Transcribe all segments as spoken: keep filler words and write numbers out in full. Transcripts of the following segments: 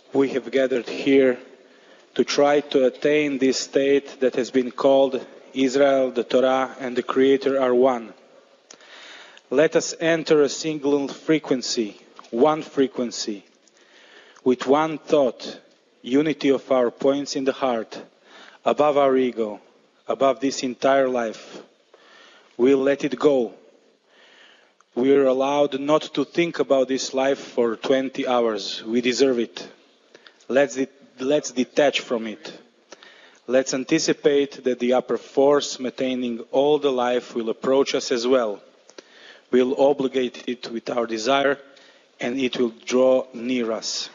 we have gathered here to try to attain this state that has been called Israel, the Torah, and the Creator are one. Let us enter a single frequency, one frequency, with one thought, unity of our points in the heart, above our ego, above this entire life. We'll let it go. We are allowed not to think about this life for twenty hours. We deserve it. Let's, de- let's detach from it. Let's anticipate that the upper force maintaining all the life will approach us as well. We'll obligate it with our desire, and it will draw near us.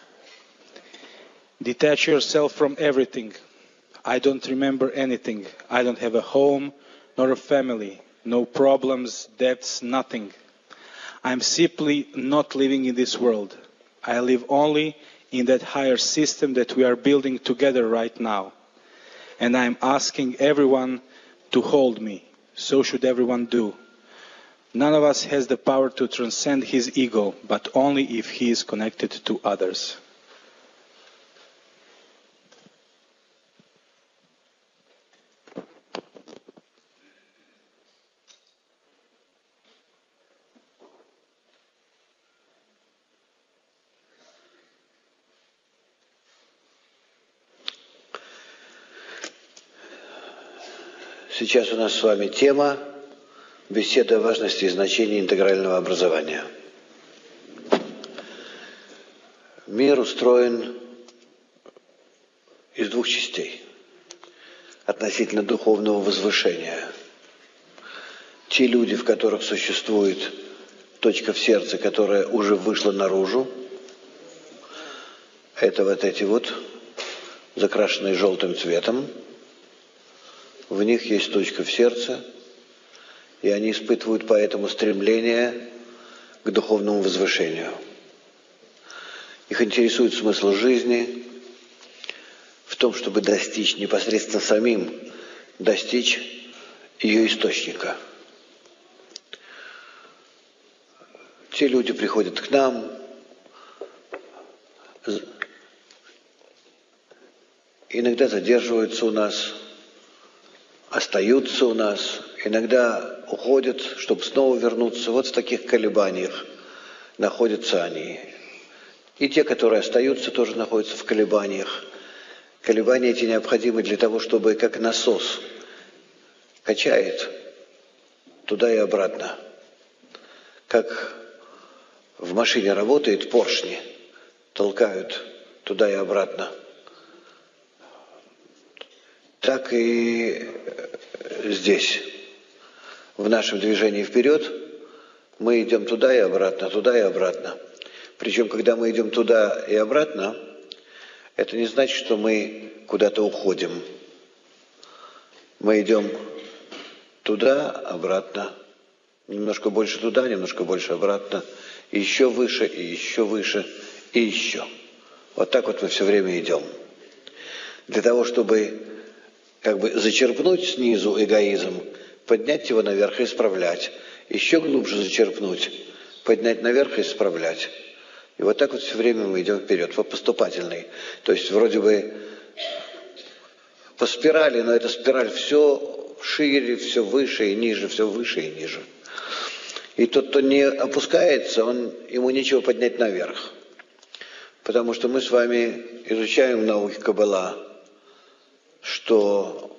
Detach yourself from everything. I don't remember anything. I don't have a home, nor a family, no problems, debts, nothing. I'm simply not living in this world. I live only in that higher system that we are building together right now. And I'm asking everyone to hold me. So should everyone do. None of us has the power to transcend his ego, but only if he is connected to others. Сейчас у нас с вами тема беседа о важности и значении интегрального образования. Мир устроен из двух частей относительно духовного возвышения. Те люди, в которых существует точка в сердце, которая уже вышла наружу, это вот эти вот, закрашенные желтым цветом, в них есть точка в сердце, и они испытывают поэтому стремление к духовному возвышению. Их интересует смысл жизни в том, чтобы достичь непосредственно самим, достичь ее источника. Те люди приходят к нам, иногда задерживаются у нас, остаются у нас, иногда уходят, чтобы снова вернуться. Вот в таких колебаниях находятся они. И те, которые остаются, тоже находятся в колебаниях. Колебания эти необходимы для того, чтобы как насос качает туда и обратно. Как в машине работает поршни, толкают туда и обратно. Так и здесь, в нашем движении вперед, мы идем туда и обратно, туда и обратно. Причем, когда мы идем туда и обратно, это не значит, что мы куда-то уходим. Мы идем туда, обратно, немножко больше туда, немножко больше обратно, и еще выше, и еще выше, и еще. Вот так вот мы все время идем. Для того, чтобы как бы зачерпнуть снизу эгоизм, поднять его наверх и исправлять. Еще глубже зачерпнуть, поднять наверх и исправлять. И вот так вот все время мы идем вперед, по поступательной. То есть вроде бы по спирали, но эта спираль все шире, все выше и ниже, все выше и ниже. И тот, кто не опускается, он, ему нечего поднять наверх. Потому что мы с вами изучаем в науке Каббала, что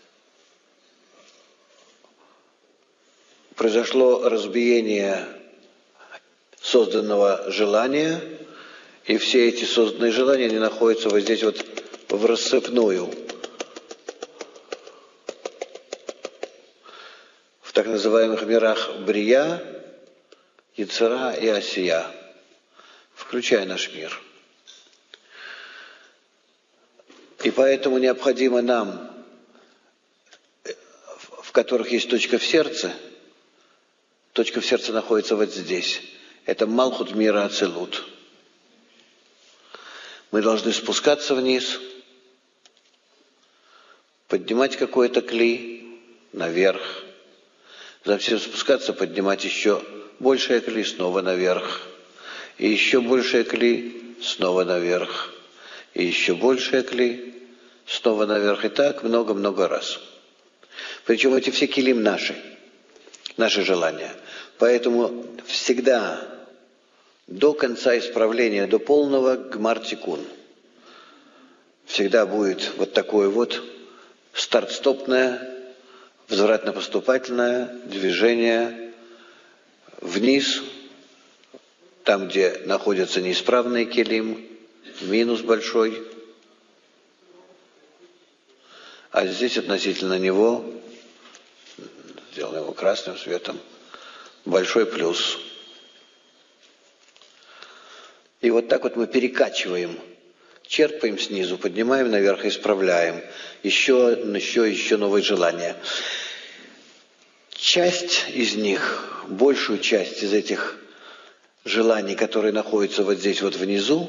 произошло разбиение созданного желания, и все эти созданные желания, они находятся вот здесь вот в рассыпную, в так называемых мирах Брия, Яцера и Осия, включая наш мир. И поэтому необходимо нам, в которых есть точка в сердце, точка в сердце находится вот здесь. Это Малхут мира Ацилут. Мы должны спускаться вниз, поднимать какое-то кли наверх, затем спускаться, поднимать еще большее кли снова наверх, и еще большее кли снова наверх. И еще большая кли, снова наверх. И так много-много раз. Причем эти все килим наши, наши желания. Поэтому всегда до конца исправления, до полного гмар-тикун, всегда будет вот такое вот старт-стопное, возвратно-поступательное движение вниз, там, где находятся неисправные килим, минус большой, а здесь относительно него, сделаем его красным цветом, большой плюс. И вот так вот мы перекачиваем, черпаем снизу, поднимаем наверх, исправляем. Еще, еще, еще новые желания. Часть из них, большую часть из этих желаний, которые находятся вот здесь вот внизу,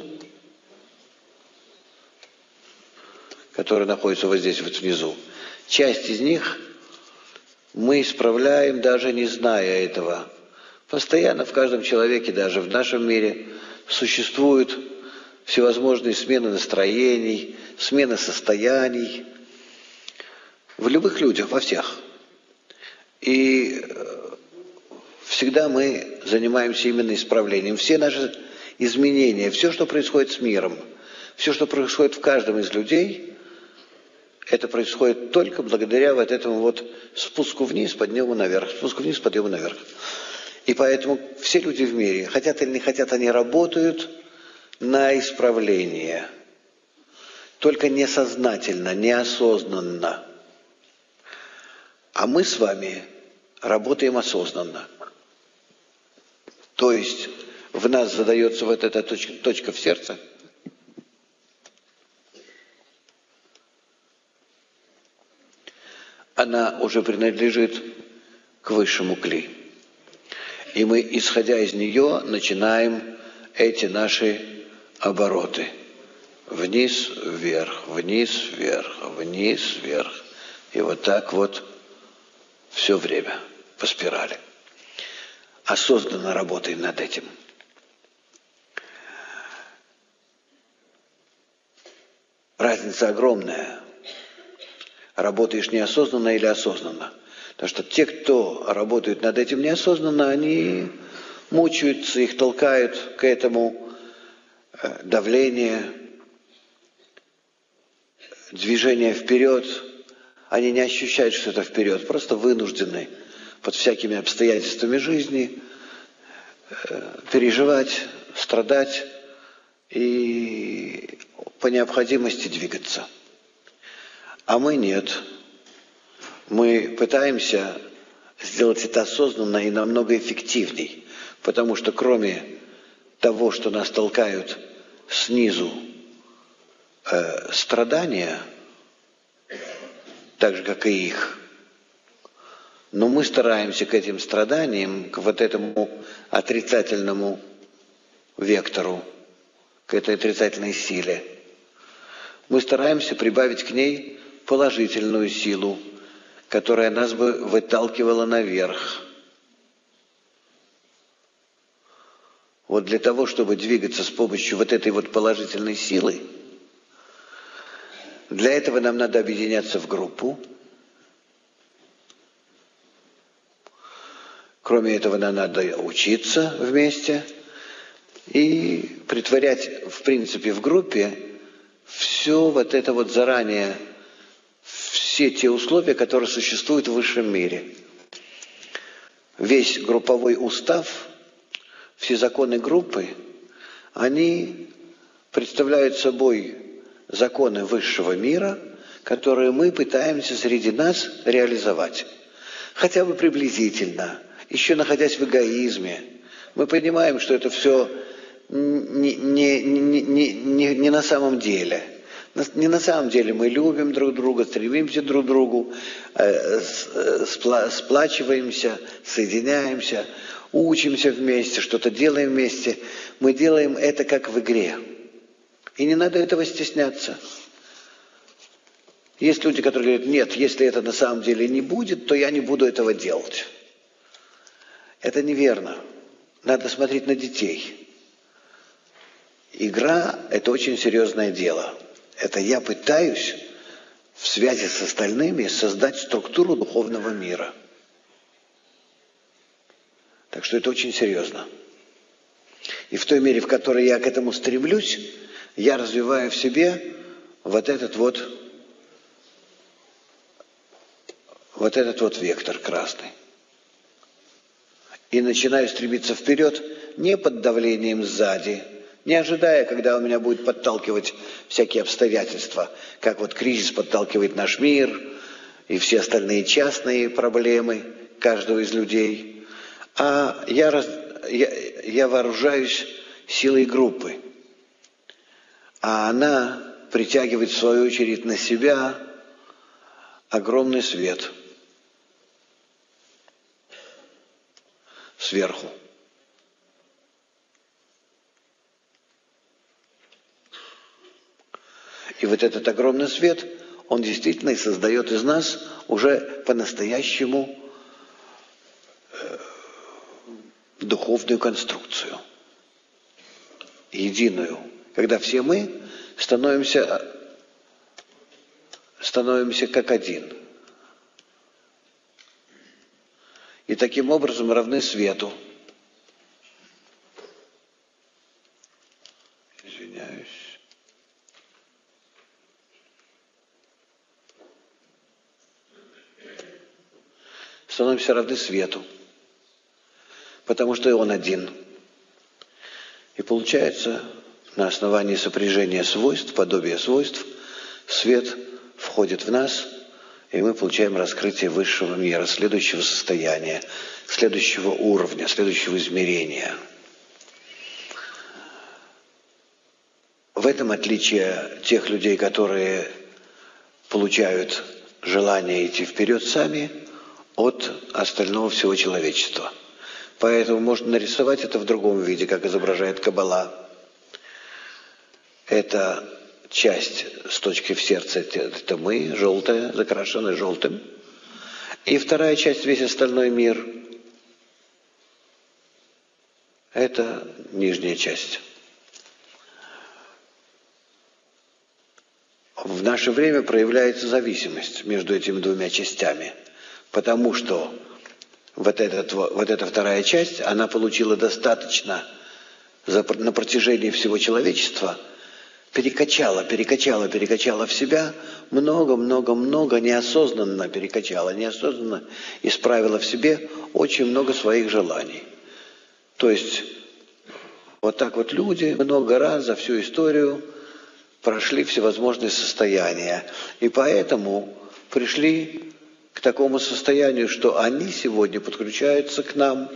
которые находятся вот здесь вот внизу, часть из них мы исправляем, даже не зная этого. Постоянно в каждом человеке, даже в нашем мире, существуют всевозможные смены настроений, смены состояний. В любых людях, во всех. И всегда мы занимаемся именно исправлением. Все наши изменения, все, что происходит с миром, все, что происходит в каждом из людей, это происходит только благодаря вот этому вот спуску вниз, подъему наверх, спуску вниз, подъему наверх. И поэтому все люди в мире, хотят или не хотят, они работают на исправление. Только несознательно, неосознанно. А мы с вами работаем осознанно. То есть в нас задается вот эта точка, точка в сердце. Она уже принадлежит к высшему кли. И мы, исходя из нее, начинаем эти наши обороты. Вниз, вверх, вниз, вверх, вниз, вверх. И вот так вот все время по спирали. Осознанно работаем над этим. Разница огромная. Работаешь неосознанно или осознанно. Потому что те, кто работают над этим неосознанно, они мучаются, их толкают к этому давление, движение вперед. Они не ощущают, что это вперед, просто вынуждены под всякими обстоятельствами жизни переживать, страдать и по необходимости двигаться. А мы нет. Мы пытаемся сделать это осознанно и намного эффективней, потому что кроме того, что нас толкают снизу э, страдания, так же, как и их, но мы стараемся к этим страданиям, к вот этому отрицательному вектору, к этой отрицательной силе, мы стараемся прибавить к ней положительную силу, которая нас бы выталкивала наверх. Вот для того, чтобы двигаться с помощью вот этой вот положительной силы, для этого нам надо объединяться в группу. Кроме этого, нам надо учиться вместе и притворять, в принципе, в группе все вот это вот заранее, все те условия, которые существуют в высшем мире. Весь групповой устав, все законы группы, они представляют собой законы высшего мира, которые мы пытаемся среди нас реализовать. Хотя бы приблизительно, еще находясь в эгоизме. Мы понимаем, что это все не, не, не, не, не, не на самом деле. Не на самом деле мы любим друг друга, стремимся друг к другу, э, спла, сплачиваемся, соединяемся, учимся вместе, что-то делаем вместе. Мы делаем это как в игре. И не надо этого стесняться. Есть люди, которые говорят, нет, если это на самом деле не будет, то я не буду этого делать. Это неверно. Надо смотреть на детей. Игра – это очень серьезное дело. Это я пытаюсь в связи с остальными создать структуру духовного мира. Так что это очень серьезно. И в той мере, в которой я к этому стремлюсь, я развиваю в себе вот этот вот, вот этот вот вектор красный. И начинаю стремиться вперед не под давлением сзади, не ожидая, когда у меня будет подталкивать всякие обстоятельства, как вот кризис подталкивает наш мир и все остальные частные проблемы каждого из людей. А я, раз, я, я вооружаюсь силой группы. А она притягивает, в свою очередь, на себя огромный свет сверху. И вот этот огромный свет, он действительно и создает из нас уже по-настоящему э, духовную конструкцию, единую, когда все мы становимся, становимся как один. И таким образом равны свету. Извиняюсь. Становимся равны свету, потому что и он один. И получается, на основании сопряжения свойств, подобия свойств, свет входит в нас, и мы получаем раскрытие высшего мира, следующего состояния, следующего уровня, следующего измерения. В этом отличие тех людей, которые получают желание идти вперед сами, от остального всего человечества. Поэтому можно нарисовать это в другом виде, как изображает Каббала. Это часть с точки в сердце, это мы, желтая, закрашенная желтым. И вторая часть, весь остальной мир, это нижняя часть. В наше время проявляется зависимость между этими двумя частями. Потому что вот, этот, вот эта вторая часть, она получила достаточно за, на протяжении всего человечества, перекачала, перекачала, перекачала в себя, много-много-много неосознанно перекачала, неосознанно исправила в себе очень много своих желаний. То есть вот так вот люди много раз за всю историю прошли всевозможные состояния. И поэтому пришли к такому состоянию, что они сегодня подключаются к нам.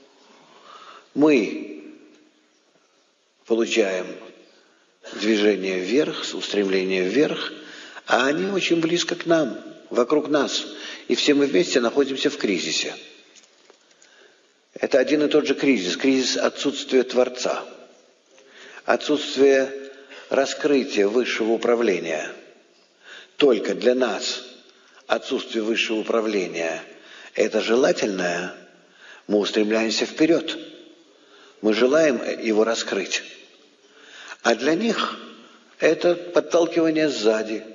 Мы получаем движение вверх, устремление вверх, а они очень близко к нам, вокруг нас. И все мы вместе находимся в кризисе. Это один и тот же кризис, кризис отсутствия Творца, отсутствие раскрытия высшего управления. Только для нас отсутствие высшего управления – это желательное, мы устремляемся вперед. Мы желаем его раскрыть. А для них это подталкивание сзади.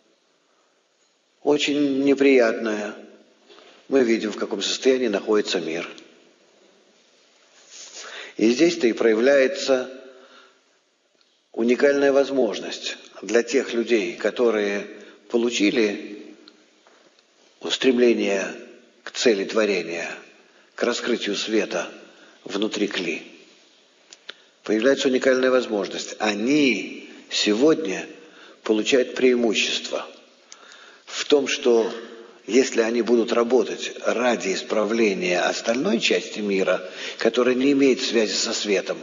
Очень неприятное. Мы видим, в каком состоянии находится мир. И здесь-то и проявляется уникальная возможность для тех людей, которые получили устремление к цели творения, к раскрытию света внутри кли. Появляется уникальная возможность. Они сегодня получают преимущество в том, что если они будут работать ради исправления остальной части мира, которая не имеет связи со светом,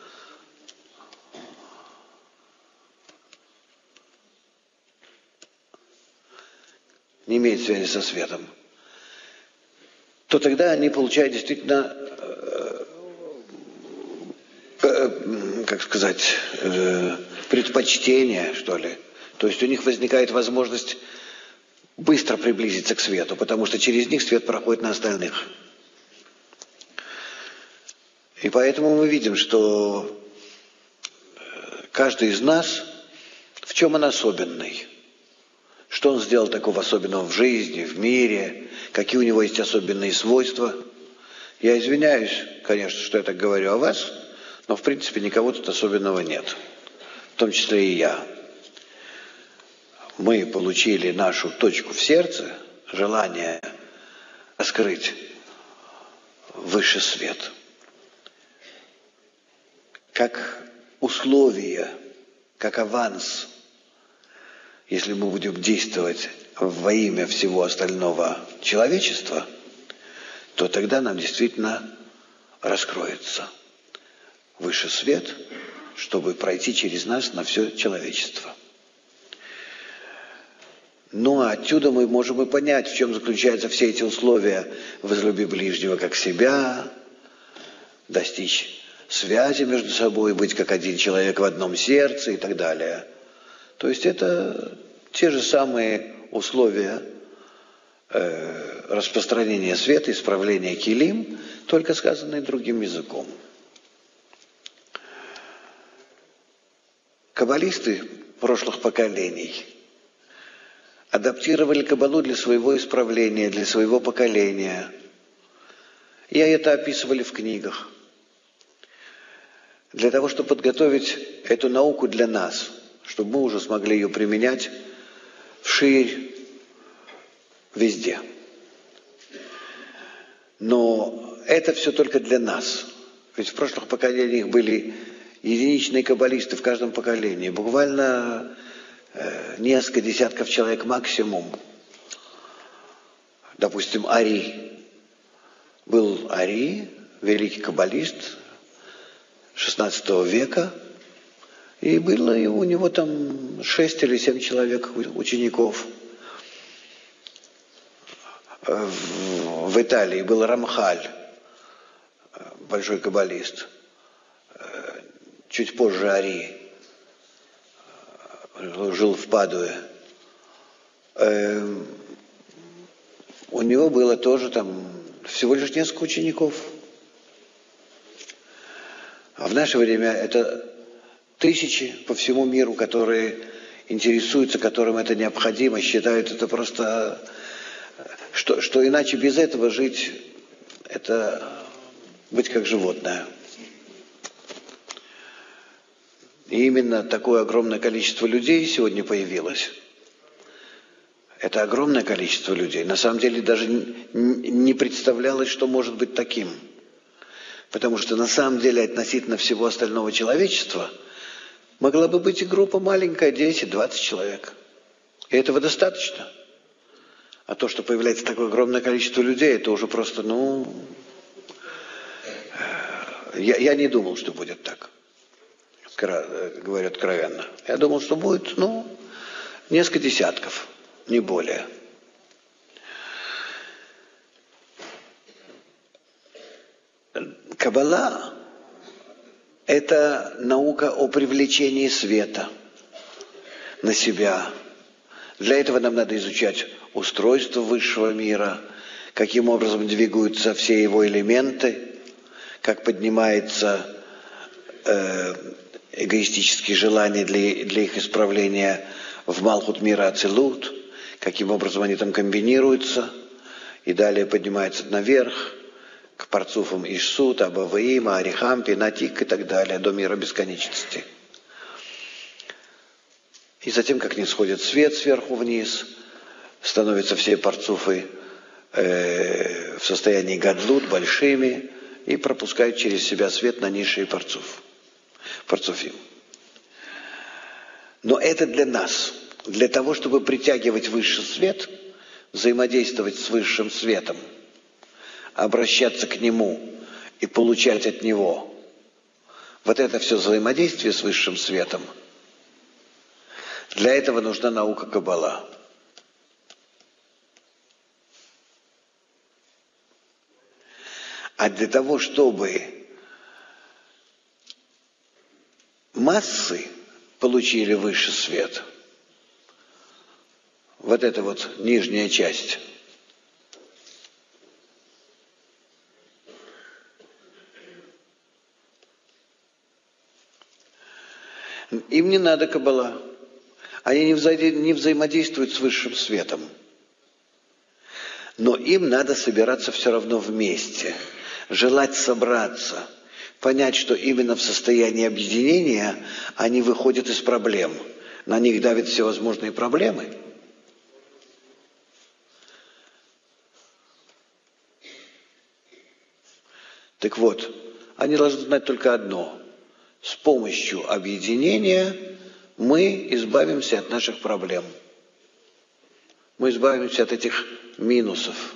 не имеет связи со светом, то тогда они получают действительно, э, как сказать, э, предпочтение, что ли. То есть у них возникает возможность быстро приблизиться к свету, потому что через них свет проходит на остальных. И поэтому мы видим, что каждый из нас, в чем он особенный. Что он сделал такого особенного в жизни, в мире, какие у него есть особенные свойства. Я извиняюсь, конечно, что я так говорю о вас, но в принципе никого тут особенного нет, в том числе и я. Мы получили нашу точку в сердце, желание раскрыть высший свет, как условие, как аванс. Если мы будем действовать во имя всего остального человечества, то тогда нам действительно раскроется высший свет, чтобы пройти через нас на все человечество. Ну, а отсюда мы можем и понять, в чем заключаются все эти условия: возлюби ближнего как себя, достичь связи между собой, быть как один человек в одном сердце и так далее. То есть это те же самые условия э, распространения света, исправления килим, только сказанные другим языком. Каббалисты прошлых поколений адаптировали каббалу для своего исправления, для своего поколения. И это описывали в книгах. Для того, чтобы подготовить эту науку для нас, чтобы мы уже смогли ее применять вширь, везде. Но это все только для нас. Ведь в прошлых поколениях были единичные каббалисты в каждом поколении. Буквально э, несколько десятков человек максимум. Допустим, Ари. Был Ари, великий каббалист шестнадцатого века. И было у него там шесть или семь человек учеников. В, в Италии был Рамхаль, большой каббалист. Чуть позже Ари, жил в Падуе. У него было тоже там всего лишь несколько учеников. А в наше время это тысячи по всему миру, которые интересуются, которым это необходимо, считают это просто... Что, что иначе без этого жить, это быть как животное. И именно такое огромное количество людей сегодня появилось. Это огромное количество людей. На самом деле даже не представлялось, что может быть таким. Потому что на самом деле относительно всего остального человечества могла бы быть и группа маленькая, десять-двадцать человек. И этого достаточно. А то, что появляется такое огромное количество людей, это уже просто, ну... Я, я не думал, что будет так. Говорю откровенно. Я думал, что будет, ну, несколько десятков, не более. Каббала – это наука о привлечении света на себя. Для этого нам надо изучать устройство высшего мира, каким образом двигаются все его элементы, как поднимается э, эгоистические желания для, для их исправления в Малхут мира Ацилут, каким образом они там комбинируются, и далее поднимаются наверх, к парцуфам Ишсут, Абаваима, Арихампи, Натик и так далее, до мира бесконечности. И затем, как не сходит свет сверху вниз, становятся все парцуфы э, в состоянии гадлут большими и пропускают через себя свет на низшие парцуф, парцуфим. Но это для нас, для того, чтобы притягивать высший свет, взаимодействовать с высшим светом, обращаться к нему и получать от него. Вот это все взаимодействие с высшим светом. Для этого нужна наука Каббала. А для того, чтобы массы получили высший свет, вот эта вот нижняя часть, Им не надо каббала. Они не, взаи- не взаимодействуют с высшим светом. Но им надо собираться все равно вместе, желать собраться, понять, что именно в состоянии объединения они выходят из проблем. На них давят всевозможные проблемы. Так вот, они должны знать только одно. С помощью объединения мы избавимся от наших проблем. Мы избавимся от этих минусов.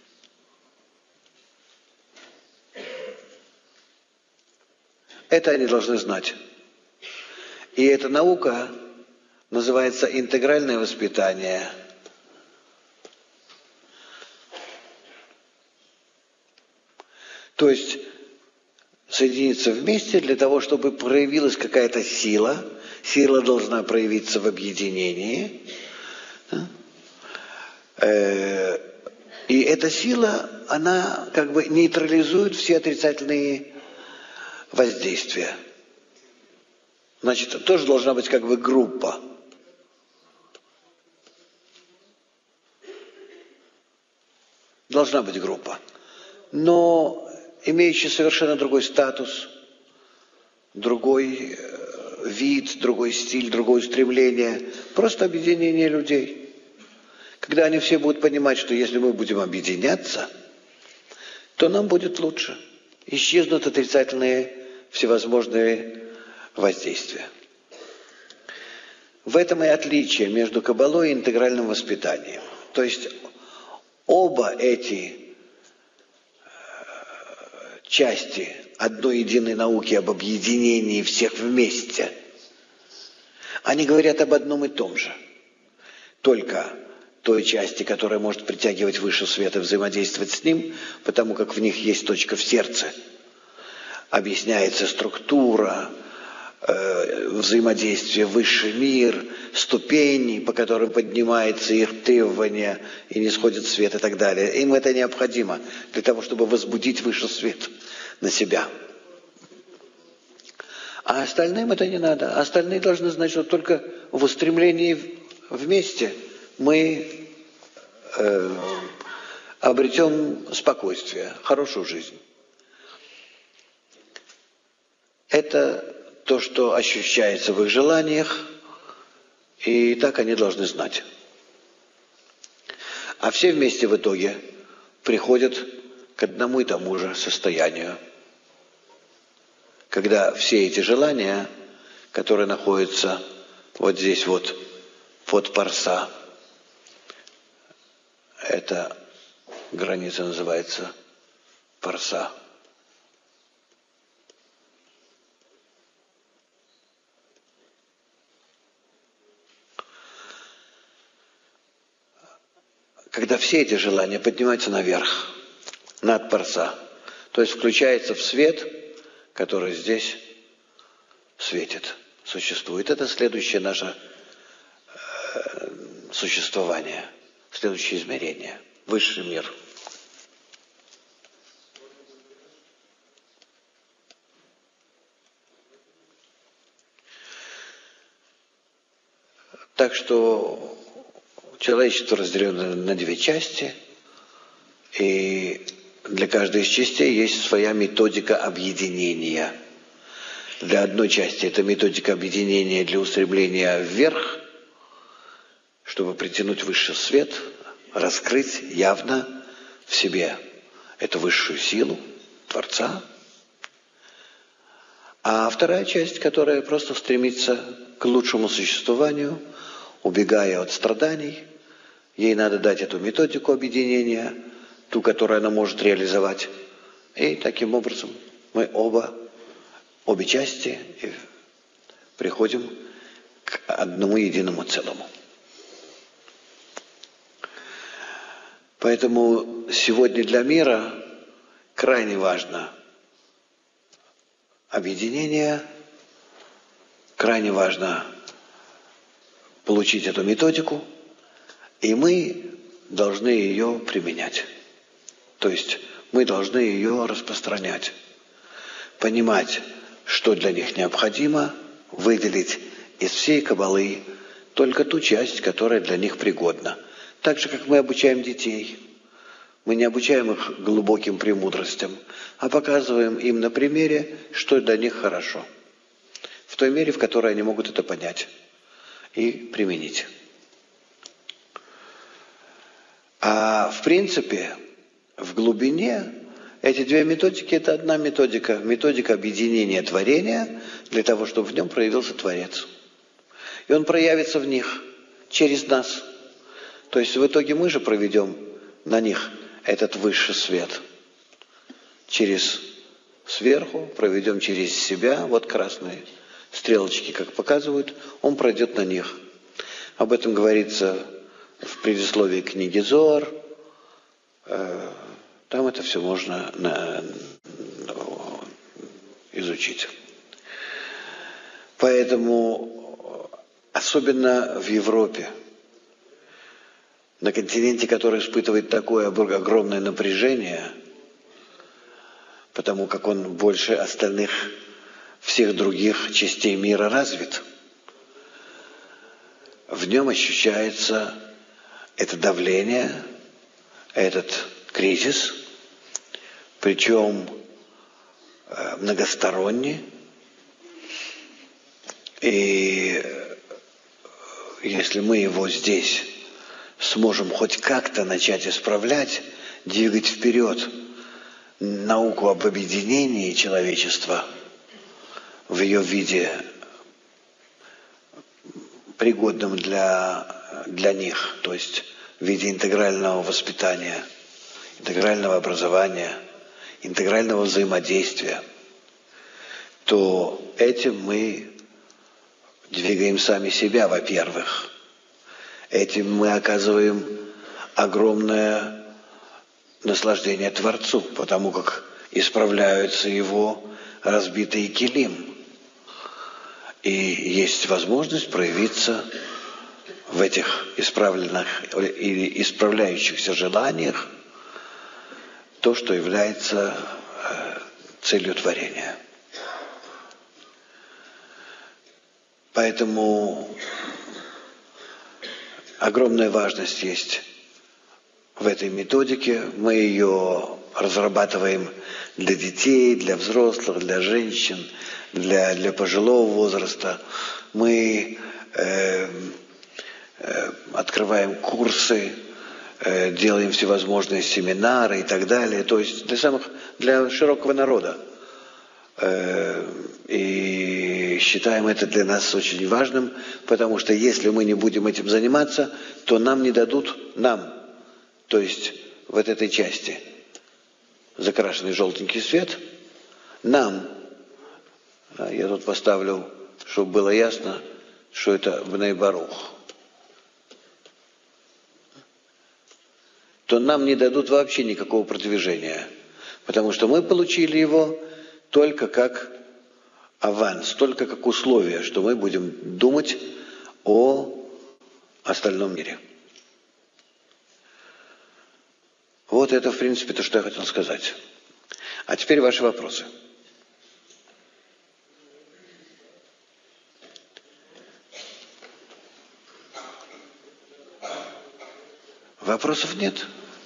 Это они должны знать. И эта наука называется интегральное воспитание. То есть соединиться вместе для того, чтобы проявилась какая-то сила. Сила должна проявиться в объединении. И эта сила, она как бы нейтрализует все отрицательные воздействия. Значит, тоже должна быть как бы группа. Должна быть группа. Но имеющая совершенно другой статус, другой вид, другой стиль, другое устремление. Просто объединение людей. Когда они все будут понимать, что если мы будем объединяться, то нам будет лучше. Исчезнут отрицательные всевозможные воздействия. В этом и отличие между каббалой и интегральным воспитанием. То есть оба эти части одной единой науки об объединении всех вместе, они говорят об одном и том же. Только той части, которая может притягивать высший свет и взаимодействовать с ним, потому как в них есть точка в сердце, объясняется структура, э, взаимодействия, высший мир, ступени, по которым поднимается их требования и не сходит свет и так далее. Им это необходимо для того, чтобы возбудить высший свет на себя. А остальным это не надо. Остальные должны знать, что только в устремлении вместе мы э, обретем спокойствие, хорошую жизнь. Это то, что ощущается в их желаниях, и так они должны знать. А все вместе в итоге приходят к одному и тому же состоянию. Когда все эти желания, которые находятся вот здесь вот, под парса, эта граница называется парса. Когда все эти желания поднимаются наверх, над парса, то есть включается в свет, который здесь светит, существует. Это следующее наше э, существование, следующее измерение, высший мир. Так что человечество разделено на две части, и для каждой из частей есть своя методика объединения. Для одной части это методика объединения для устремления вверх, чтобы притянуть высший свет, раскрыть явно в себе эту высшую силу Творца. А вторая часть, которая просто стремится к лучшему существованию, убегая от страданий, ей надо дать эту методику объединения, ту, которую она может реализовать. И таким образом мы оба, обе части приходим к одному единому целому. Поэтому сегодня для мира крайне важно объединение, крайне важно получить эту методику, и мы должны ее применять. То есть мы должны ее распространять, понимать, что для них необходимо, выделить из всей Каббалы только ту часть, которая для них пригодна. Так же, как мы обучаем детей. Мы не обучаем их глубоким премудростям, а показываем им на примере, что для них хорошо. В той мере, в которой они могут это понять и применить. А в принципе, в глубине эти две методики – это одна методика. Методика объединения творения для того, чтобы в нем проявился Творец. И он проявится в них через нас. То есть в итоге мы же проведем на них этот высший свет. Через сверху, проведем через себя, вот красные стрелочки, как показывают, он пройдет на них. Об этом говорится в предисловии книги Зоар. Там это все можно на, изучить. Поэтому, особенно в Европе, на континенте, который испытывает такое огромное напряжение, потому как он больше остальных всех других частей мира развит, в нем ощущается это давление, этот кризис, причем многосторонний. И если мы его здесь сможем хоть как-то начать исправлять, двигать вперед науку об объединении человечества в ее виде, пригодном для, для них, то есть в виде интегрального воспитания, интегрального образования, интегрального взаимодействия, то этим мы двигаем сами себя, во-первых. Этим мы оказываем огромное наслаждение Творцу, потому как исправляются его разбитые килим. И есть возможность проявиться в этих исправленных или исправляющихся желаниях то, что является целью творения. Поэтому огромная важность есть в этой методике. Мы ее разрабатываем для детей, для взрослых, для женщин, для, для пожилого возраста. Мы э, э, открываем курсы, э, делаем всевозможные семинары и так далее. То есть для самых, для широкого народа. Э, и считаем это для нас очень важным, потому что если мы не будем этим заниматься, то нам не дадут, нам, то есть вот этой части, закрашенный желтенький свет, нам, я тут поставлю, чтобы было ясно, что это Бней Барух, то нам не дадут вообще никакого продвижения, потому что мы получили его только как аванс, только как условие, что мы будем думать о остальном мире. Вот это, в принципе, то, что я хотел сказать. А теперь ваши вопросы. Вопросов нет.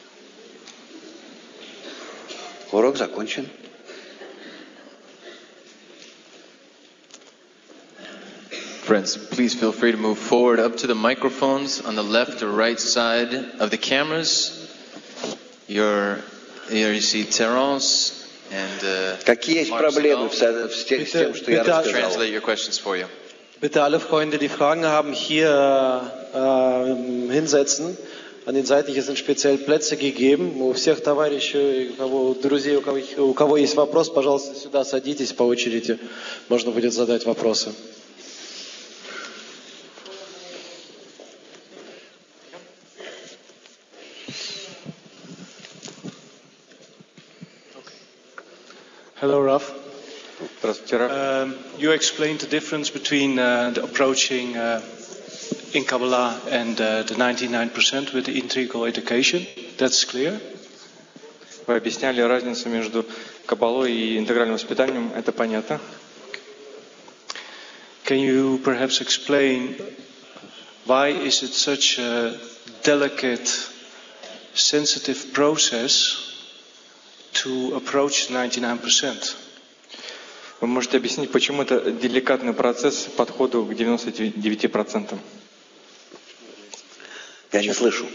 Урок закончен. Friends, please feel free to move forward up to the microphones on the left or right side of the cameras. Your, here you see Terence and uh, Какие есть проблемы с тем, что я рассказал? Translate your questions for you. Bitte alle Freunde, die Fragen haben, hier äh, hinsetzen. An den Seiten sind speziell Plätze gegeben. У всех товарищей, у кого, друзей, у кого, у кого есть вопрос, пожалуйста, сюда садитесь по очереди. Можно будет задать вопросы. Hello, Raf. Um, you explained the difference between uh, the approaching uh, in Kabbalah and uh, the ninety-nine percent with the integral education. That's clear. Вы объясняли разницу между Каббалой и интегральным воспитанием. Это понятно. Can you perhaps explain why is it such a delicate, sensitive process to approach ninety-nine percent? Вы можете объяснить, почему это деликатный процесс подхода к девяноста девяти процентам? Я не слышу.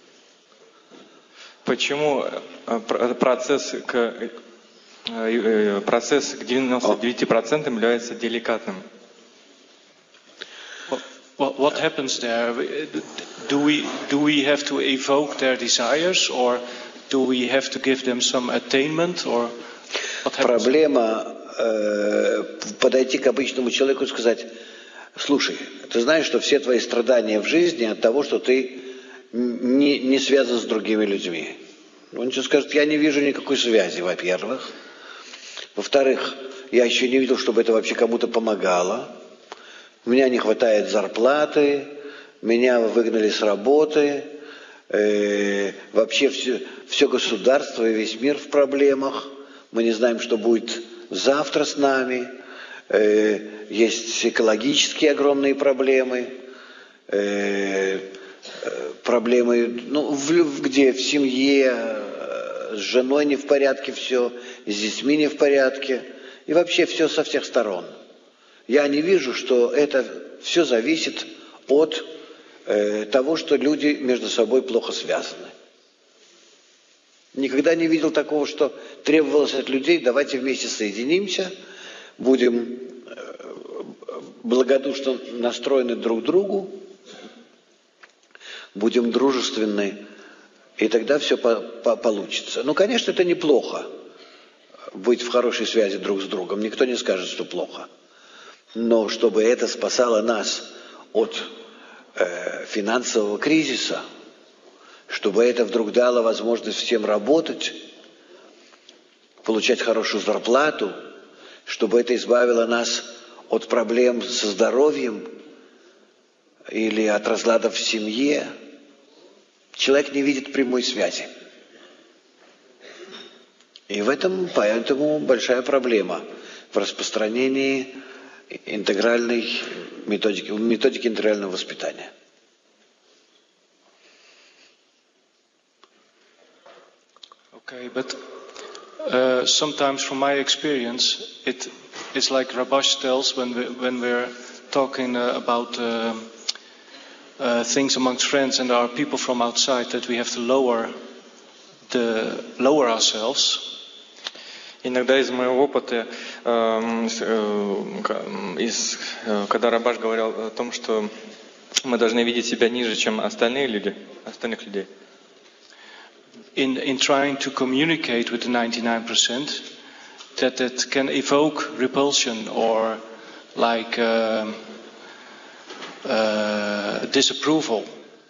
Почему процесс к, процесс к девяноста девяти процентам является деликатным? What, what happens there? Do we, do we have to evoke their desires, or do we have to give them some attainment, or what happens? Проблема э, подойти к обычному человеку и сказать: слушай, ты знаешь, что все твои страдания в жизни от того, что ты не, не связан с другими людьми. Он тебе скажет: я не вижу никакой связи, во-первых. Во-вторых, я еще не видел, чтобы это вообще кому-то помогало. У меня не хватает зарплаты, меня выгнали с работы, э, вообще все, все государство и весь мир в проблемах. Мы не знаем, что будет завтра с нами. Э, есть экологические огромные проблемы. Э, проблемы, ну, в, где в семье, с женой не в порядке все, с детьми не в порядке. И вообще все со всех сторон. Я не вижу, что это все зависит от э, того, что люди между собой плохо связаны. Никогда не видел такого, что требовалось от людей: давайте вместе соединимся, будем э, благодушно настроены друг к другу, будем дружественны, и тогда все по по получится. Ну, конечно, это неплохо, быть в хорошей связи друг с другом. Никто не скажет, что плохо. Но чтобы это спасало нас от э, финансового кризиса, чтобы это вдруг дало возможность всем работать, получать хорошую зарплату, чтобы это избавило нас от проблем со здоровьем или от разладов в семье, человек не видит прямой связи. И в этом поэтому большая проблема в распространении интегральной методики, методики интегрального воспитания. Okay, but uh, sometimes from my experience, it it's like Rabash tells when we when we're talking uh, about uh, uh, things amongst friends, and there are people from outside, that we have to lower the lower ourselves. Иногда из моего опыта, э, э, из, э, когда Рабаш говорил о том, что мы должны видеть себя ниже, чем остальные люди, остальных людей. In in trying to communicate with the ninety-nine percent, that that can evoke repulsion or like uh, uh, disapproval.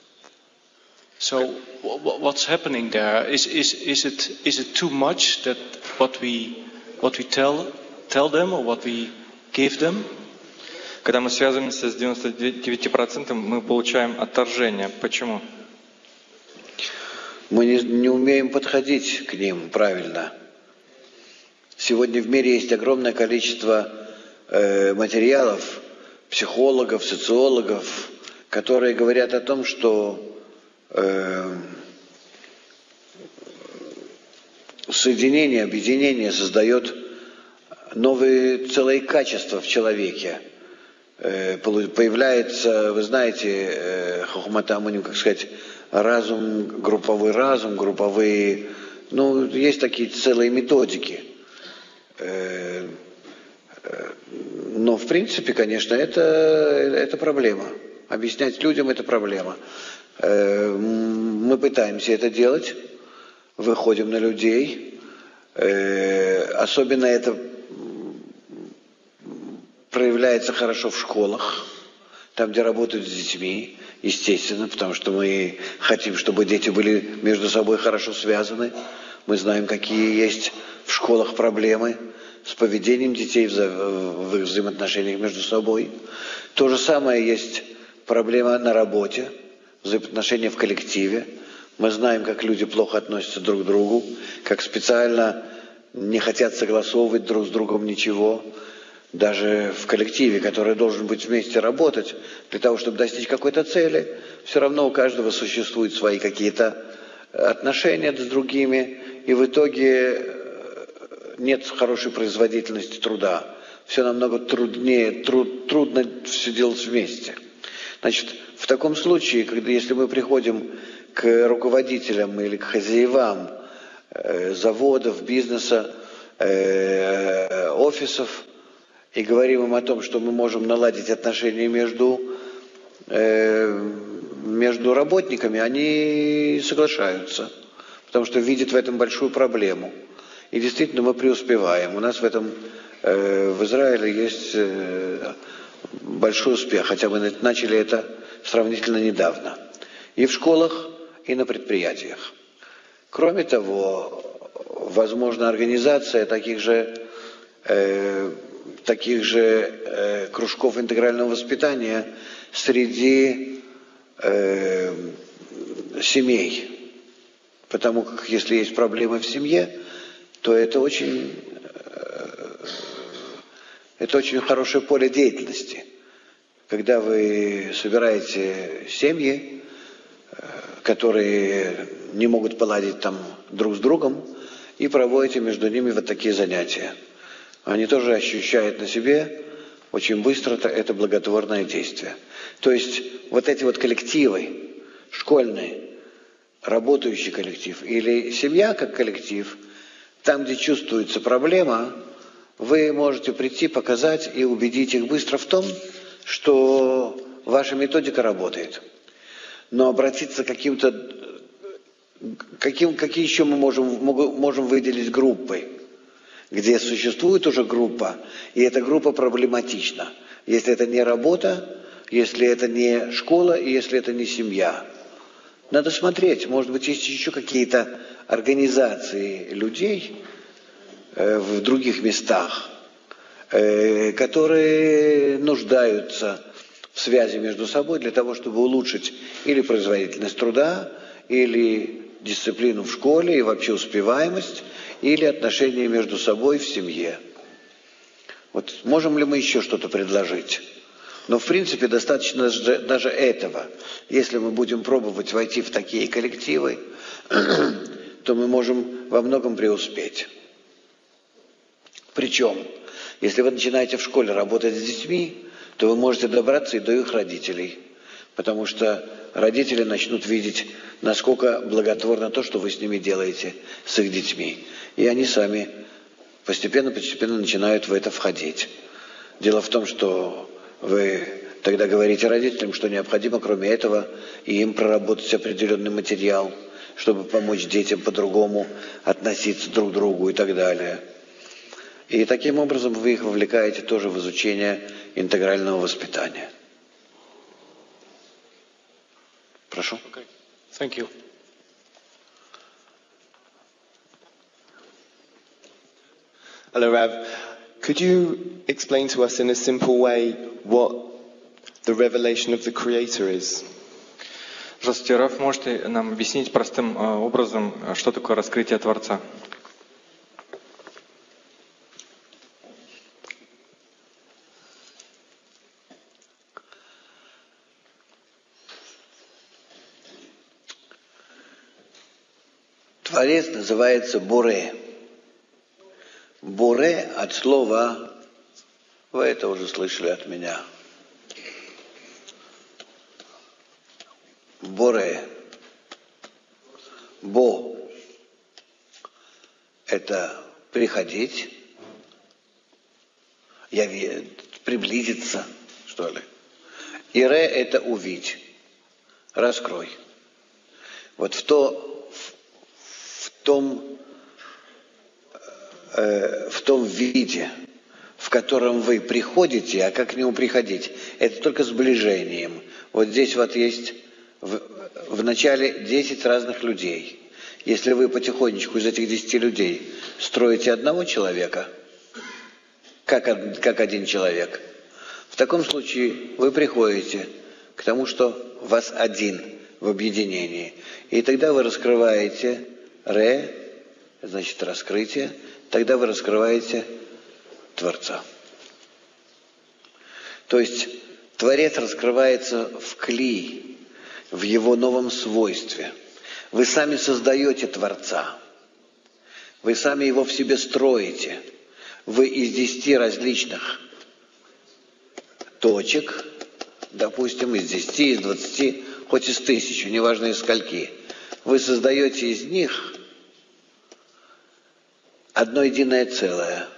So w- what's happening there? Is is is it is it too much that what we what we tell tell them or what we give them? Когда мы связываемся с девяноста девятью процентами, мы получаем отторжение. Почему? Мы не, не умеем подходить к ним правильно. Сегодня в мире есть огромное количество э, материалов, психологов, социологов, которые говорят о том, что э, соединение, объединение создает новые целые качества в человеке. Э, появляется, вы знаете, э, хохмат амуним, как сказать, разум, групповой разум, групповые, ну, есть такие целые методики. Но, в принципе, конечно, это, это проблема. Объяснять людям – это проблема. Мы пытаемся это делать, выходим на людей. Особенно это проявляется хорошо в школах, там, где работают с детьми, естественно, потому что мы хотим, чтобы дети были между собой хорошо связаны. Мы знаем, какие есть в школах проблемы с поведением детей в их взаимоотношениях между собой. То же самое есть проблема на работе, взаимоотношения в коллективе. Мы знаем, как люди плохо относятся друг к другу, как специально не хотят согласовывать друг с другом ничего, даже в коллективе, который должен быть вместе работать, для того, чтобы достичь какой-то цели, все равно у каждого существуют свои какие-то отношения с другими, и в итоге нет хорошей производительности труда. Все намного труднее, труд, трудно все делать вместе. Значит, в таком случае, когда, если мы приходим к руководителям или к хозяевам э, заводов, бизнеса, э, офисов, и говорим им о том, что мы можем наладить отношения между, э, между работниками, они соглашаются, потому что видят в этом большую проблему. И действительно мы преуспеваем. У нас в этом, э, в Израиле есть э, большой успех, хотя мы начали это сравнительно недавно. И в школах, и на предприятиях. Кроме того, возможна организация таких же, э, таких же э, кружков интегрального воспитания среди э, семей. Потому как если есть проблемы в семье, то это очень, это очень хорошее поле деятельности. Когда вы собираете семьи, которые не могут поладить там друг с другом, и проводите между ними вот такие занятия. Они тоже ощущают на себе очень быстро это благотворное действие. То есть вот эти вот коллективы, школьные, работающий коллектив или семья как коллектив, там, где чувствуется проблема, вы можете прийти, показать и убедить их быстро в том, что ваша методика работает. Но обратиться к каким-то, каким, какие еще мы можем, можем выделить группы, где существует уже группа, и эта группа проблематична. Если это не работа, если это не школа, и если это не семья. Надо смотреть, может быть, есть еще какие-то организации людей э, в других местах, э, которые нуждаются в связи между собой для того, чтобы улучшить или производительность труда, или дисциплину в школе, и вообще успеваемость, или отношения между собой в семье. Вот можем ли мы еще что-то предложить? Но в принципе достаточно даже этого. Если мы будем пробовать войти в такие коллективы, то мы можем во многом преуспеть. Причем, если вы начинаете в школе работать с детьми, то вы можете добраться и до их родителей. Потому что родители начнут видеть, насколько благотворно то, что вы с ними делаете, с их детьми. И они сами постепенно-постепенно начинают в это входить. Дело в том, что вы тогда говорите родителям, что необходимо, кроме этого, и им проработать определенный материал, чтобы помочь детям по-другому относиться друг к другу и так далее. И таким образом вы их вовлекаете тоже в изучение интегрального воспитания. Прошу. Okay. Thank you. Hello, Rav. Could you explain to us in a simple way what the revelation of the Creator is? Здравствуйте, Раф, можете нам объяснить простым образом, что такое раскрытие Творца? Творец называется Боре. Боре от слова, вы это уже слышали от меня, Боре. Бо – это приходить, я, приблизиться, что ли. И Ре – это увидеть, раскрой. Вот в, то, в, в том... в том виде, в котором вы приходите, а как к нему приходить? Это только сближением. Вот здесь вот есть в, в начале десять разных людей. Если вы потихонечку из этих десяти людей строите одного человека, как, как один человек, в таком случае вы приходите к тому, что вас один в объединении. И тогда вы раскрываете Ре, значит раскрытие, тогда вы раскрываете Творца. То есть Творец раскрывается в кли, в его новом свойстве. Вы сами создаете Творца. Вы сами его в себе строите. Вы из десяти различных точек, допустим, из десяти, из двадцати, хоть из тысячи, неважно из скольки, вы создаете из них одно единое целое.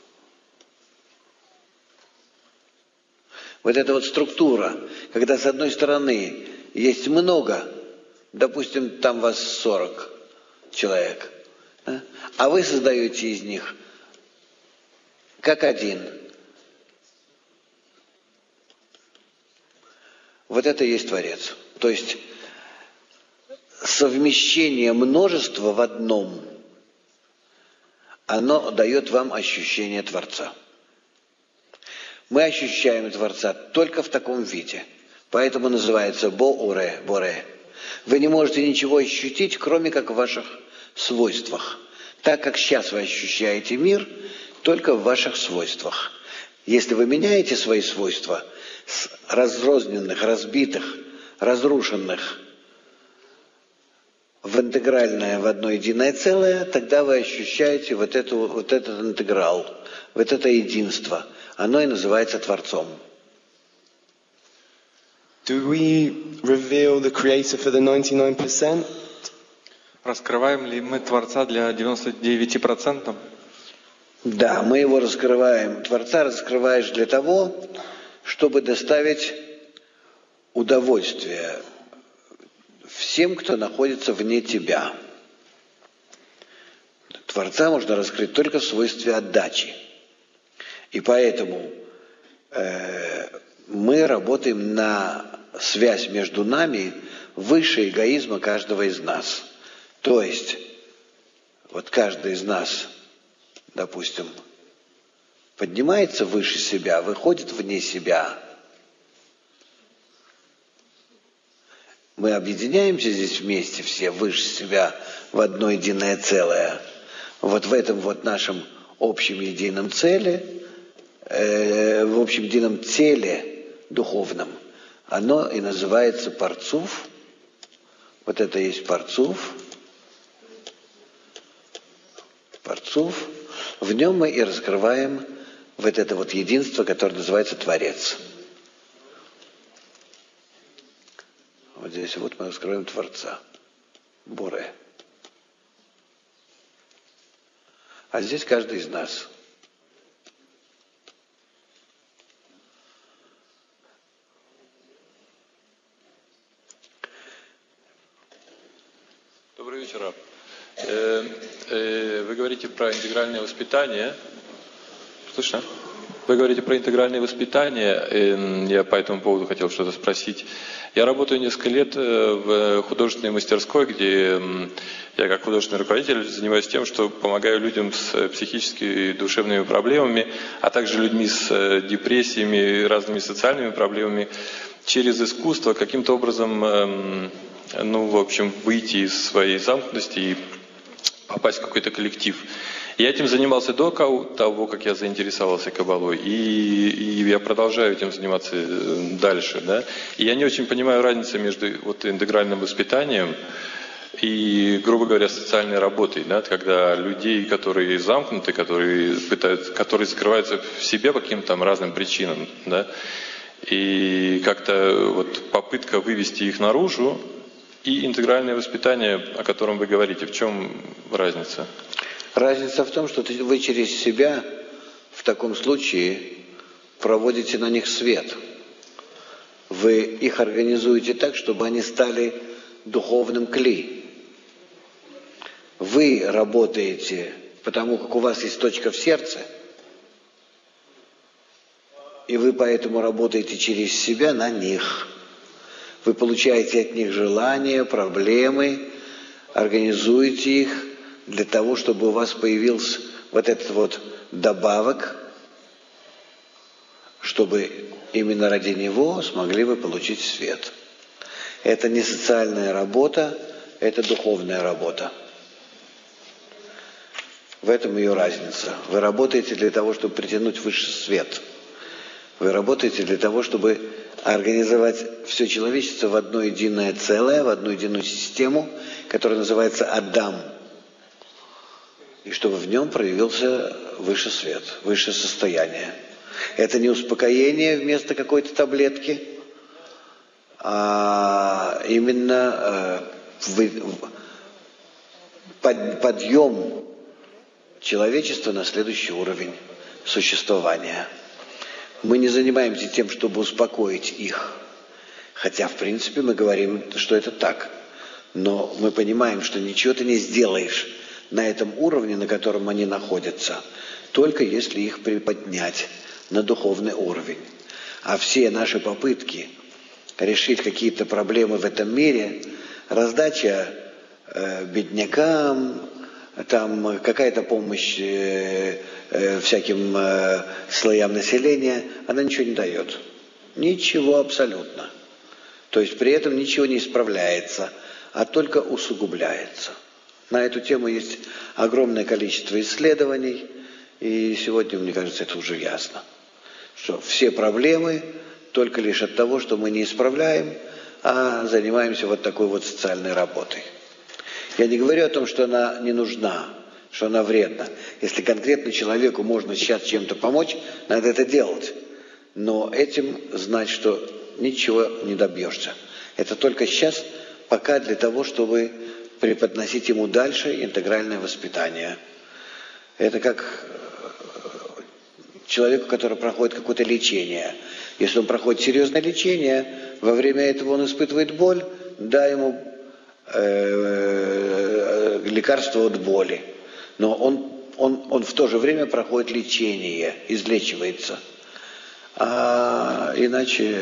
Вот эта вот структура, когда с одной стороны есть много, допустим, там вас сорок человек, да? А вы создаете из них как один. Вот это и есть Творец. То есть совмещение множества в одном, оно дает вам ощущение Творца. Мы ощущаем Творца только в таком виде. Поэтому называется Бо-Уре, Боре. Вы не можете ничего ощутить, кроме как в ваших свойствах. Так как сейчас вы ощущаете мир, только в ваших свойствах. Если вы меняете свои свойства с разрозненных, разбитых, разрушенных в интегральное, в одно единое целое, тогда вы ощущаете вот, эту, вот этот интеграл, вот это единство. Оно и называется Творцом. Do we reveal the Creator for the ninety-nine percent? Раскрываем ли мы Творца для девяноста девяти процентов? Да, мы его раскрываем. Творца раскрываешь для того, чтобы доставить удовольствие всем, кто находится вне тебя. Творца можно раскрыть только в свойстве отдачи. И поэтому э, мы работаем на связь между нами выше эгоизма каждого из нас. То есть, вот каждый из нас, допустим, поднимается выше себя, выходит вне себя. Мы объединяемся здесь вместе все, выше себя, в одно единое целое. Вот в этом вот нашем общем едином целе, э, в общем едином теле духовном, оно и называется Парцуф. Вот это и есть Парцуф. Парцуф. В нем мы и раскрываем вот это вот единство, которое называется Творец. Вот здесь вот мы раскрываем Творца. Боре. А здесь каждый из нас. Добрый вечер, Раб. Э, э, вы говорите про интегральное воспитание. Слышно? Вы говорите про интегральное воспитание. Э, я по этому поводу хотел что-то спросить. Я работаю несколько лет в художественной мастерской, где я как художественный руководитель занимаюсь тем, что помогаю людям с психическими и душевными проблемами, а также людьми с депрессиями и разными социальными проблемами через искусство каким-то образом, ну, в общем, выйти из своей замкнутости и попасть в какой-то коллектив. Я этим занимался до того, как я заинтересовался каббалой, и, и я продолжаю этим заниматься дальше. Да? И я не очень понимаю разницу между вот интегральным воспитанием и, грубо говоря, социальной работой, да? Когда людей, которые замкнуты, которые пытаются, которые закрываются в себе по каким-то там разным причинам, да? И как-то вот попытка вывести их наружу, и интегральное воспитание, о котором вы говорите, в чем разница? Разница в том, что вы через себя в таком случае проводите на них свет. Вы их организуете так, чтобы они стали духовным кли. Вы работаете, потому как у вас есть точка в сердце, и вы поэтому работаете через себя на них. Вы получаете от них желания, проблемы, организуете их для того, чтобы у вас появился вот этот вот добавок, чтобы именно ради него смогли вы получить свет. Это не социальная работа, это духовная работа. В этом ее разница. Вы работаете для того, чтобы притянуть высший свет. Вы работаете для того, чтобы организовать все человечество в одно единое целое, в одну единую систему, которая называется Адам. И чтобы в нем проявился высший свет, высшее состояние. Это не успокоение вместо какой-то таблетки, а именно э, под, подъем человечества на следующий уровень существования. Мы не занимаемся тем, чтобы успокоить их, хотя, в принципе, мы говорим, что это так. Но мы понимаем, что ничего ты не сделаешь на этом уровне, на котором они находятся, только если их приподнять на духовный уровень. А все наши попытки решить какие-то проблемы в этом мире, раздача э, беднякам, там какая-то помощь э, э, всяким э, слоям населения, она ничего не дает. Ничего абсолютно. То есть при этом ничего не исправляется, а только усугубляется. На эту тему есть огромное количество исследований, и сегодня, мне кажется, это уже ясно, что все проблемы только лишь от того, что мы не исправляем, а занимаемся вот такой вот социальной работой. Я не говорю о том, что она не нужна, что она вредна. Если конкретно человеку можно сейчас чем-то помочь, надо это делать. Но этим знать, что ничего не добьешься. Это только сейчас, пока для того, чтобы преподносить ему дальше интегральное воспитание. Это как человеку, который проходит какое-то лечение. Если он проходит серьезное лечение, во время этого он испытывает боль, дай ему э, лекарство от боли. Но он, он, он в то же время проходит лечение, излечивается. А иначе...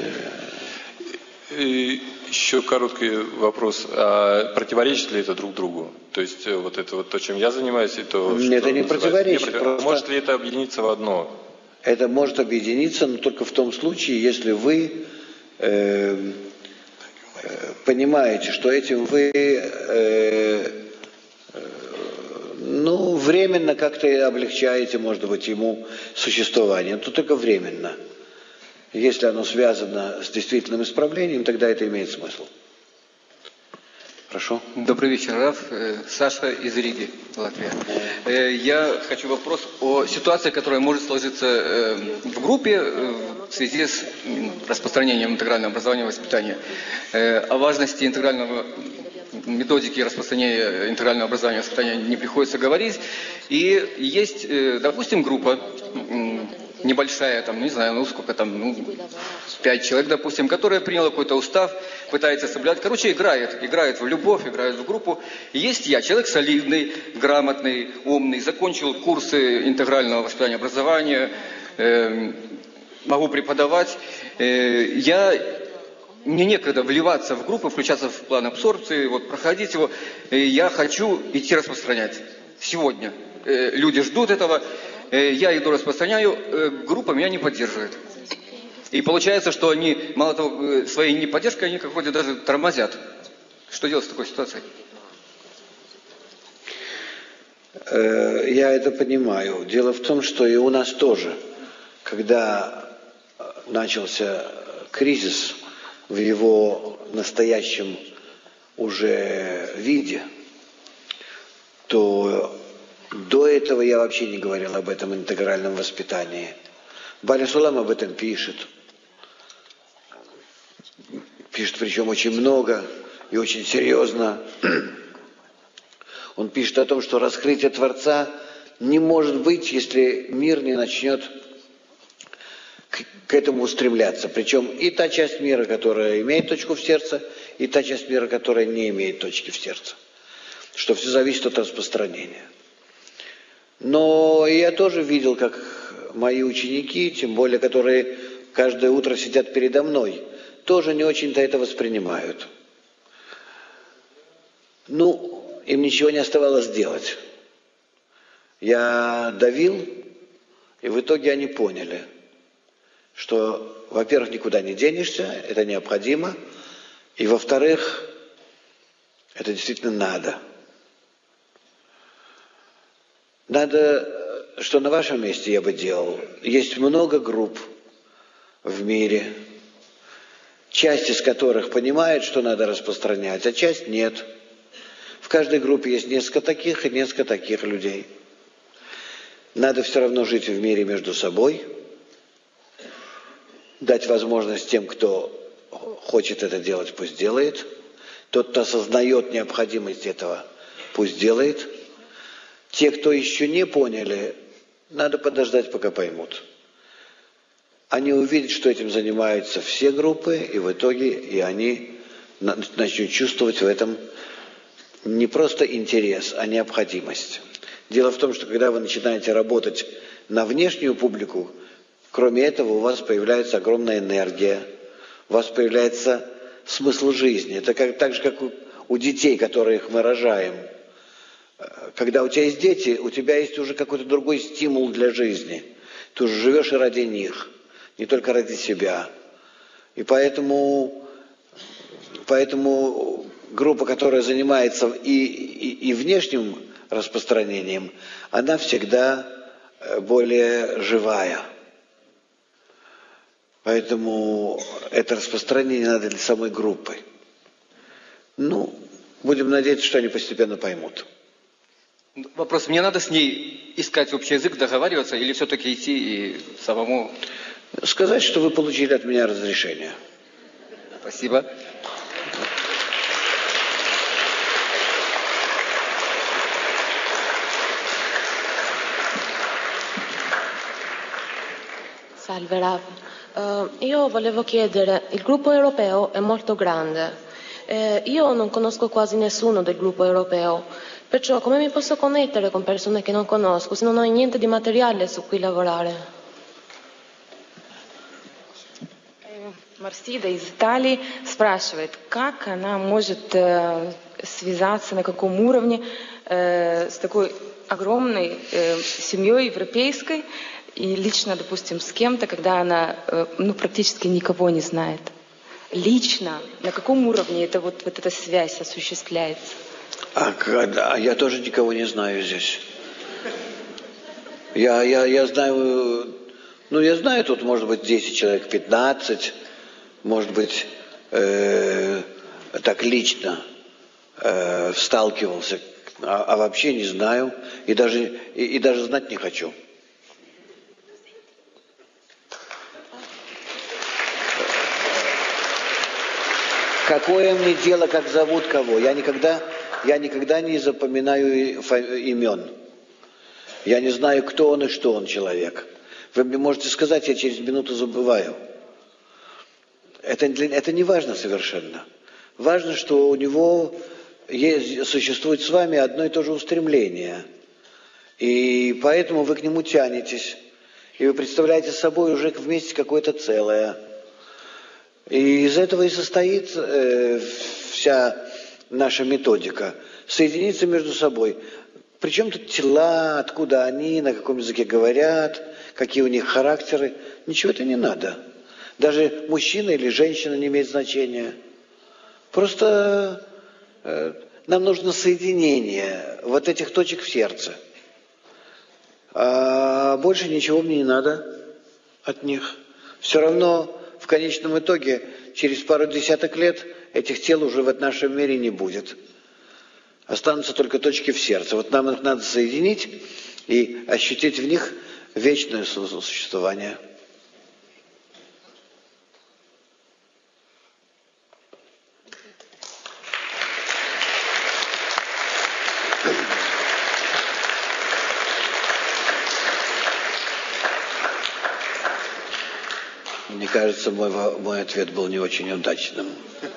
И еще короткий вопрос. А противоречит ли это друг другу? То есть вот это вот то, чем я занимаюсь, и то, что... Это не противоречит. Не, просто... Может ли это объединиться в одно? Это может объединиться, но только в том случае, если вы э, э, понимаете, что этим вы э, э, ну, временно как-то облегчаете, может быть, ему существование, то только временно. Если оно связано с действительным исправлением, тогда это имеет смысл. Прошу. Добрый вечер, Раф. Саша из Риги, Латвия. Я хочу вопрос о ситуации, которая может сложиться в группе в связи с распространением интегрального образования и воспитания. О важности интегрального методики распространения интегрального образования и воспитания не приходится говорить. И есть, допустим, группа небольшая, там, не знаю, ну сколько там, ну, пять человек, допустим, которая приняла какой-то устав, пытается соблюдать, короче, играет, играет в любовь, играет в группу. И есть я, человек солидный, грамотный, умный, закончил курсы интегрального воспитания и образования, э, могу преподавать. Э, я, мне некогда вливаться в группу, включаться в план абсорбции, вот, проходить его. Э, я хочу идти распространять сегодня. Э, люди ждут этого. Я иду распространяю, группа меня не поддерживает. И получается, что они, мало того, своей неподдержкой, они как-то даже тормозят. Что делать в такой ситуации? Я это понимаю. Дело в том, что и у нас тоже, когда начался кризис в его настоящем уже виде, то... До этого я вообще не говорил об этом интегральном воспитании. Баля Сулам об этом пишет. Пишет причем очень много и очень серьезно. Он пишет о том, что раскрытие Творца не может быть, если мир не начнет к, к этому устремляться. Причем и та часть мира, которая имеет точку в сердце, и та часть мира, которая не имеет точки в сердце. Что все зависит от распространения. Но я тоже видел, как мои ученики, тем более, которые каждое утро сидят передо мной, тоже не очень-то это воспринимают. Ну, им ничего не оставалось делать. Я давил, и в итоге они поняли, что, во-первых, никуда не денешься, это необходимо, и, во-вторых, это действительно надо. Надо, что на вашем месте я бы делал. Есть много групп, в мире, часть из которых понимает, что надо распространять, а часть нет. В каждой группе есть несколько таких и несколько таких людей. Надо все равно жить в мире между собой, дать возможность тем, кто хочет это делать, пусть делает. Тот, кто осознает необходимость этого, пусть делает. Те, кто еще не поняли, надо подождать, пока поймут. Они увидят, что этим занимаются все группы, и в итоге и они начнут чувствовать в этом не просто интерес, а необходимость. Дело в том, что когда вы начинаете работать на внешнюю публику, кроме этого у вас появляется огромная энергия, у вас появляется смысл жизни. Это как, так же, как у, у детей, которых мы рожаем. Когда у тебя есть дети, у тебя есть уже какой-то другой стимул для жизни. Ты уже живешь и ради них, не только ради себя. И поэтому, поэтому группа, которая занимается и, и, и внешним распространением, она всегда более живая. Поэтому это распространение надо для самой группы. Ну, будем надеяться, что они постепенно поймут. Вопрос, мне надо с ней искать общий язык, договариваться, или все-таки идти и самому... Сказать, что вы получили от меня разрешение. Спасибо. Salve Rav, uh, io volevo chiedere, il gruppo europeo è molto grande, eh, io non conosco quasi nessuno del gruppo europeo, perciò come mi posso connettere con persone che non conosco se non ho niente di materiale su cui lavorare? Марсида из Италии спрашивает, как она может э, связаться, на каком уровне э, с такой огромной э, семьей европейской, и лично, допустим, с кем-то, когда она э, ну, практически никого не знает. Лично, на каком уровне это, вот, вот эта связь осуществляется? А, а я тоже никого не знаю здесь. Я, я, я знаю, ну я знаю, тут может быть десять человек, пятнадцать, может быть, э, так лично э, сталкивался, а, а вообще не знаю и даже, и, и даже знать не хочу. Какое мне дело, как зовут кого? Я никогда, я никогда не запоминаю имен. Я не знаю, кто он и что он человек. Вы мне можете сказать, я через минуту забываю. Это, это не важно совершенно. Важно, что у него есть, существует с вами одно и то же устремление. И поэтому вы к нему тянетесь. И вы представляете собой уже вместе какое-то целое. И из этого и состоит э, вся наша методика. Соединиться между собой. Причем тут тела, откуда они, на каком языке говорят, какие у них характеры. Ничего это не надо. Даже мужчина или женщина не имеет значения. Просто э, нам нужно соединение вот этих точек в сердце. А больше ничего мне не надо от них. Все равно в конечном итоге через пару десяток лет этих тел уже в нашем мире не будет. Останутся только точки в сердце. Вот нам их надо соединить и ощутить в них вечное существование. Мне кажется, мой, мой ответ был не очень удачным.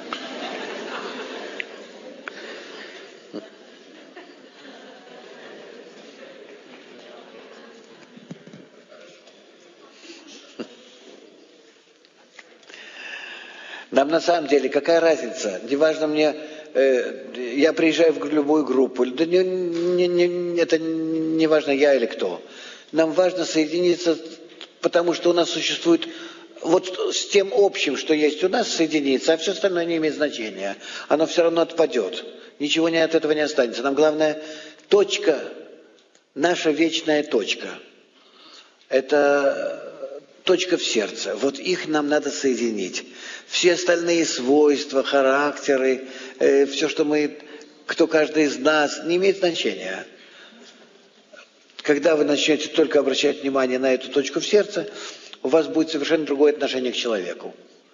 Нам на самом деле какая разница? Неважно мне, э, я приезжаю в любую группу, да не, не, не, это не важно я или кто. Нам важно соединиться, потому что у нас существует вот с тем общим, что есть у нас, соединиться, а все остальное не имеет значения. Оно все равно отпадет. Ничего не от этого не останется. Нам главное точка, наша вечная точка. Это точка в сердце. Вот их нам надо соединить. Все остальные свойства, характеры, э, все, что мы, кто каждый из нас, не имеет значения. Когда вы начнете только обращать внимание на эту точку в сердце, у вас будет совершенно другое отношение к человеку.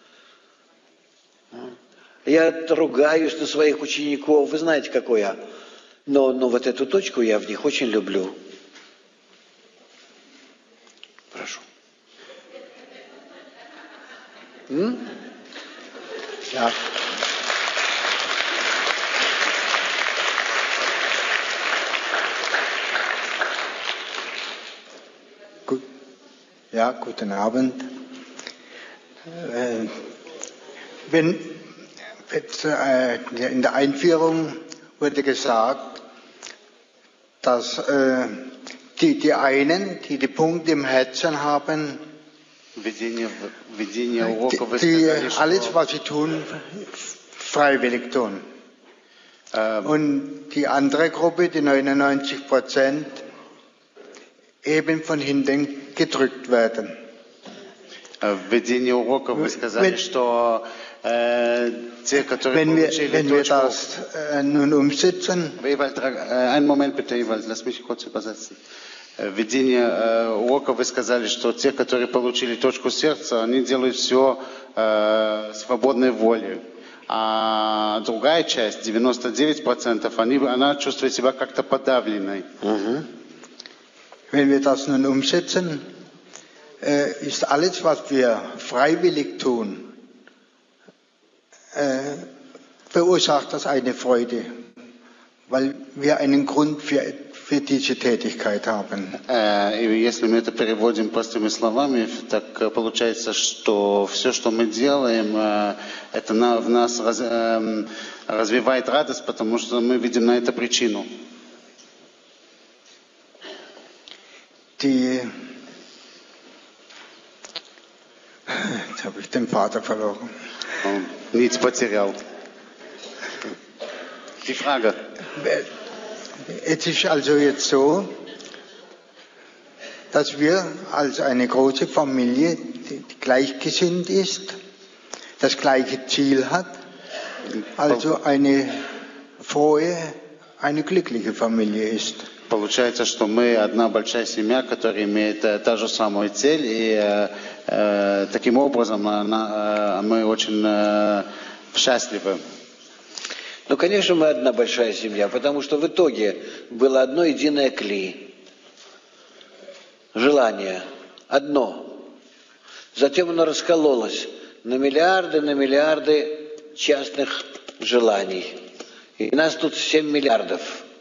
Я ругаюсь на своих учеников, вы знаете, какой я. Но, но вот эту точку я в них очень люблю. Прошу. М? Ja. Gut. Ja, guten Abend. Äh, wenn, äh, in der Einführung wurde gesagt, dass äh, die, die einen, die die Punkte im Herzen haben, Введение, введение уроков вы die сказали, что... alles, was sie tun, freiwillig tun. Ähm, Und die andere Gruppe, die neunundneunzig Prozent, eben von hinten gedrückt werden. Введение уроков вы сказали, wenn, что э, те, которые wenn wir, получили wenn wir точку... das äh, nun umsetzen, Ewald, einen Moment bitte, Ewald, lass mich kurz übersetzen. Введение э, урока вы сказали, что те, которые получили точку сердца, они делают все э, свободной волей. А другая часть, девяносто девять процентов, они, она чувствует себя как-то подавленной. Mhm. Wenn wir das nun umsetzen, äh, ist alles, was wir freiwillig tun, äh, verursacht das eine Freude, weil wir einen Grund für für diese Tätigkeit haben. И если мы это переводим простыми словами, так получается, что все, что мы делаем, это в нас развивает радость, потому что мы видим на это причину. Die, jetzt habe ich den Vater verloren. Nichts потерял. Die Frage. Es ist also jetzt so, dass wir als eine große Familie, die gleichgesinnt ist, das gleiche Ziel hat, also eine frohe, eine glückliche Familie ist. Получается, что мы одна большая семья, которая имеет та же самую цель, и э, э, таким образом она, э, мы очень э, счастливы. Ну, конечно, мы одна большая семья, потому что в итоге было одно единое кли. Желание. Одно. Затем оно раскололось на миллиарды, на миллиарды частных желаний. И нас тут семь миллиардов.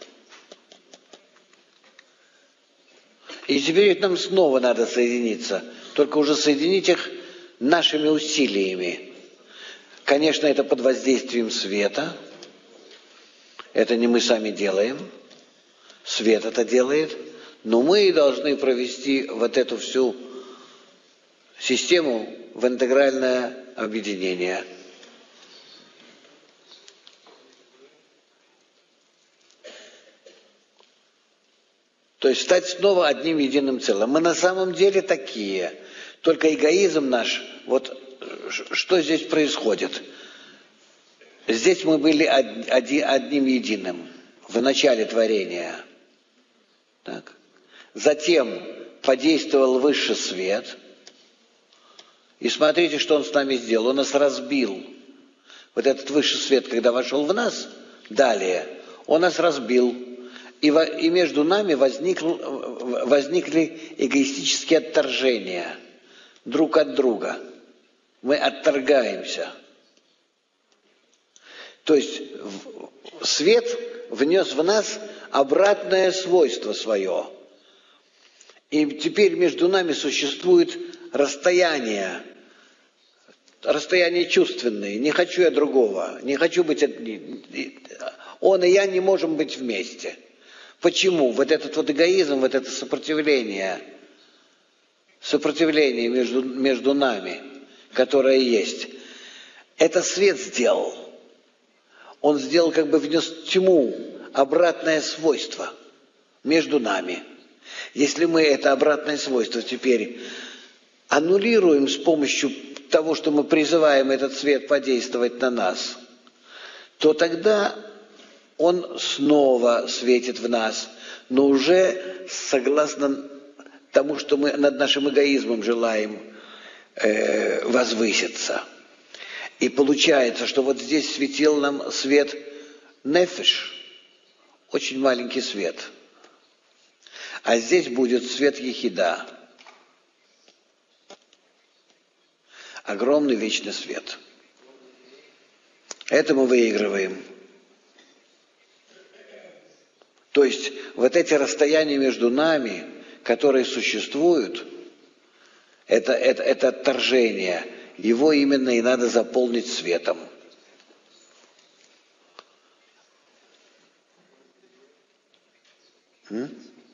И теперь нам снова надо соединиться. Только уже соединить их нашими усилиями. Конечно, это под воздействием света. Это не мы сами делаем, свет это делает, но мы должны провести вот эту всю систему в интегральное объединение. То есть стать снова одним единым целым. Мы на самом деле такие, только эгоизм наш, вот что здесь происходит? Здесь мы были одним единым в начале творения. Так. Затем подействовал высший свет. И смотрите, что он с нами сделал. Он нас разбил. Вот этот высший свет, когда вошел в нас, далее, он нас разбил. И, во, и между нами возникл, возникли эгоистические отторжения друг от друга. Мы отторгаемся. То есть свет внес в нас обратное свойство свое. И теперь между нами существует расстояние, расстояние чувственное. Не хочу я другого, не хочу быть одним. Он и я не можем быть вместе. Почему? Вот этот вот эгоизм, вот это сопротивление, сопротивление между, между нами, которое есть, это свет сделал. Он сделал, как бы внес тьму, обратное свойство между нами. Если мы это обратное свойство теперь аннулируем с помощью того, что мы призываем этот свет подействовать на нас, то тогда он снова светит в нас, но уже согласно тому, что мы над нашим эгоизмом желаем э, возвыситься. И получается, что вот здесь светил нам свет нефеш, очень маленький свет. А здесь будет свет ехида, огромный вечный свет. Это мы выигрываем. То есть вот эти расстояния между нами, которые существуют, это, это, это отторжение. Его именно и надо заполнить светом. М?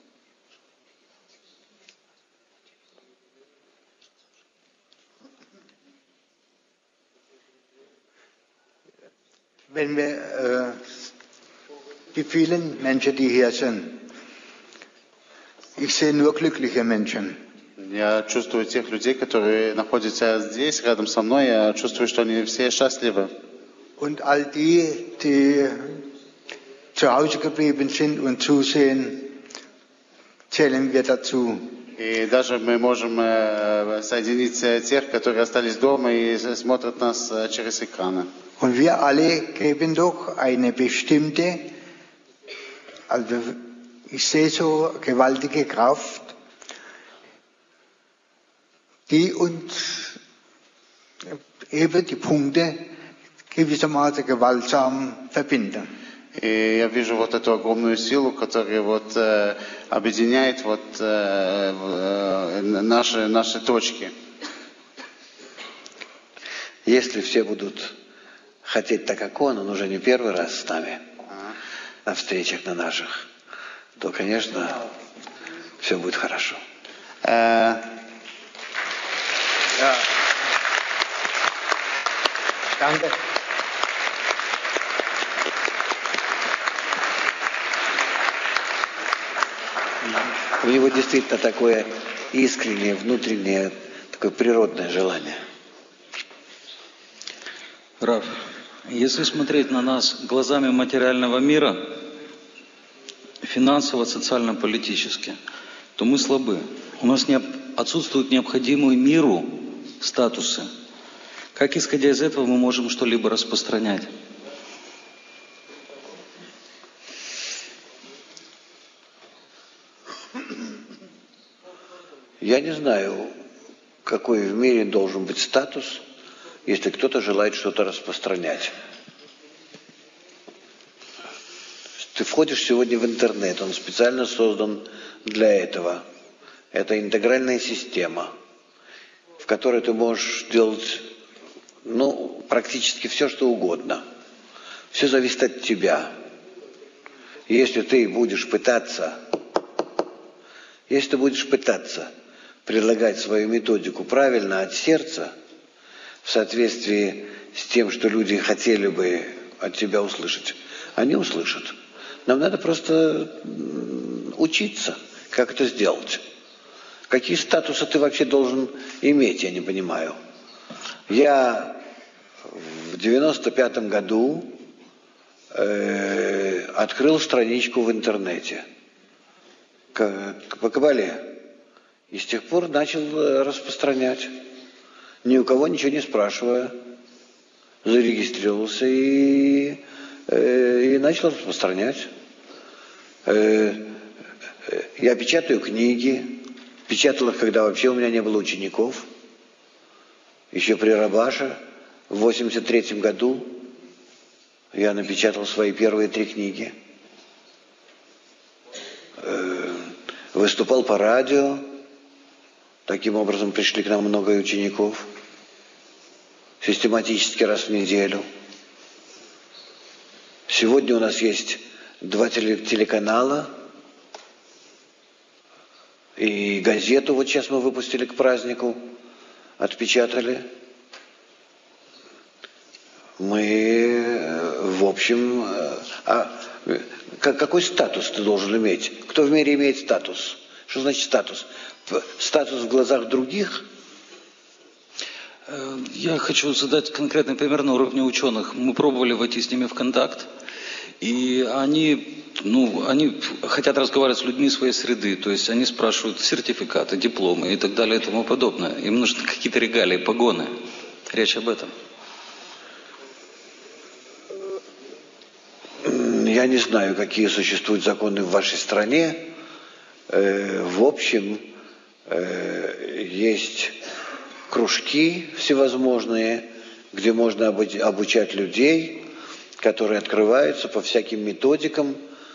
Wenn wir äh, die vielen Menschen, die hier sind, ich sehe nur glückliche Menschen. Я чувствую тех людей, которые находятся здесь, рядом со мной. Я чувствую, что они все счастливы. Und all die, die zu Hause geblieben sind und zusehen, zählen wir dazu. И даже мы можем соединить тех, которые остались дома и смотрят нас через экраны. Und wir alle geben doch eine bestimmte, also ich sehe so gewaltige Kraft, die uns eben die Punkte gewissermaßen gewaltsam verbinden. И я вижу вот эту огромную силу, которая вот э, объединяет вот э, э, наши, наши точки. Если все будут хотеть так, как он, он уже не первый раз с нами на встречах на наших, то, конечно, все будет хорошо. Э, Danke. У него действительно такое искреннее, внутреннее, такое природное желание. Раф, если смотреть на нас глазами материального мира, финансово, социально-политически, то мы слабы. У нас не, отсутствуют необходимые миру статусы. Как, исходя из этого, мы можем что-либо распространять? Я не знаю, какой в мире должен быть статус, если кто-то желает что-то распространять. Ты входишь сегодня в интернет, он специально создан для этого. Это интегральная система, в которой ты можешь делать, ну, практически все, что угодно. Все зависит от тебя. Если ты будешь пытаться, если ты будешь пытаться предлагать свою методику правильно от сердца, в соответствии с тем, что люди хотели бы от тебя услышать, они услышат. Нам надо просто учиться, как это сделать. Какие статусы ты вообще должен иметь, я не понимаю. Я в девяносто пятом году э, открыл страничку в интернете по Кабале. И с тех пор начал распространять, ни у кого ничего не спрашивая. Зарегистрировался и, э, и начал распространять. Э, я печатаю книги, печатал их, когда вообще у меня не было учеников. Еще при Рабаше в восемьдесят третьем году я напечатал свои первые три книги. Э, выступал по радио. Таким образом пришли к нам много учеников. Систематически раз в неделю. Сегодня у нас есть два телеканала и газету. Вот сейчас мы выпустили к празднику, отпечатали. Мы, в общем, а какой статус ты должен иметь? Кто в мире имеет статус? Что значит статус? Статус в глазах других Я хочу задать конкретный пример на уровне ученых. Мы пробовали войти с ними в контакт, и они, ну, они хотят разговаривать с людьми своей среды, то есть они спрашивают сертификаты, дипломы и так далее и тому подобное. Им нужны какие-то регалии, погоны. Речь об этом. Я не знаю, какие существуют законы в вашей стране. В общем, есть кружки всевозможные, где можно обучать людей, которые открываются по всяким методикам,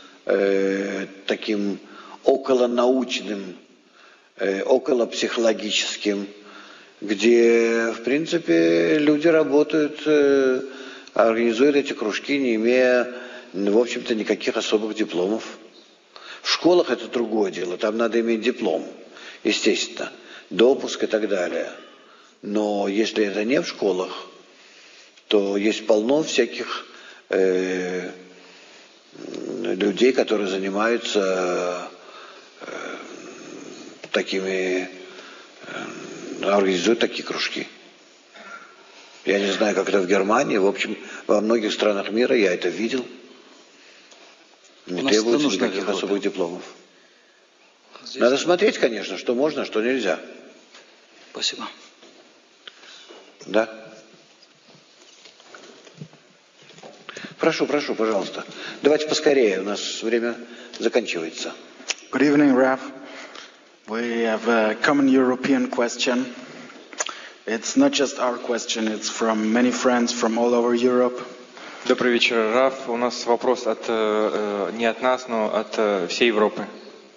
таким околонаучным, околопсихологическим, где, в принципе, люди работают, организуют эти кружки, не имея, в общем-то, никаких особых дипломов. В школах это другое дело, там надо иметь диплом, естественно, допуск и так далее. Но если это не в школах, то есть полно всяких э, людей, которые занимаются э, такими, э, организуют такие кружки. Я не знаю, как это в Германии, в общем, во многих странах мира я это видел. Не требуется никаких особых дипломов. Здесь надо смотреть, конечно, что можно, что нельзя. Спасибо. Да. Прошу, прошу, пожалуйста. Давайте поскорее, у нас время заканчивается. Good evening, Rav. We have a common European question. It's not just our question, it's from many friends from all over Europe. Добрый вечер, Раф. У нас вопрос от, не от нас, но от всей Европы.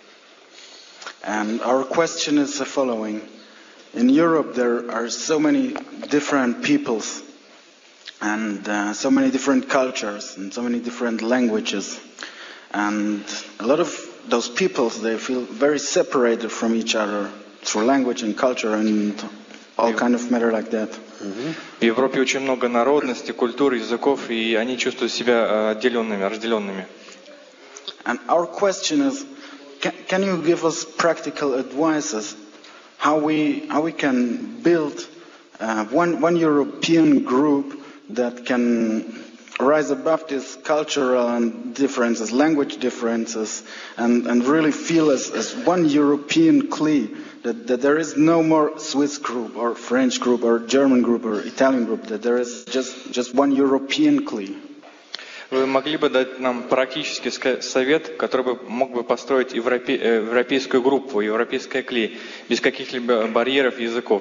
And our question is the following. In Europe there are so many different peoples and uh, so many different cultures and so many different languages. And a lot of those peoples, they feel very separated from each other through language and culture and all kind of matter like that. В Европе очень много народностей, культур, языков, и они чувствуют себя отделенными, разделенными. And our question is, can, can you give us practical advices how we how we can build uh, one one European group that can rise above these cultural and differences, language differences, and, and really feel as, as one European Kli, that, that there is no more Swiss group or French group or German group or Italian group, that there is just, just one European Kli. Вы могли бы дать нам практический совет, который бы мог бы построить европе, европейскую группу, европейское кли, без каких-либо барьеров языков?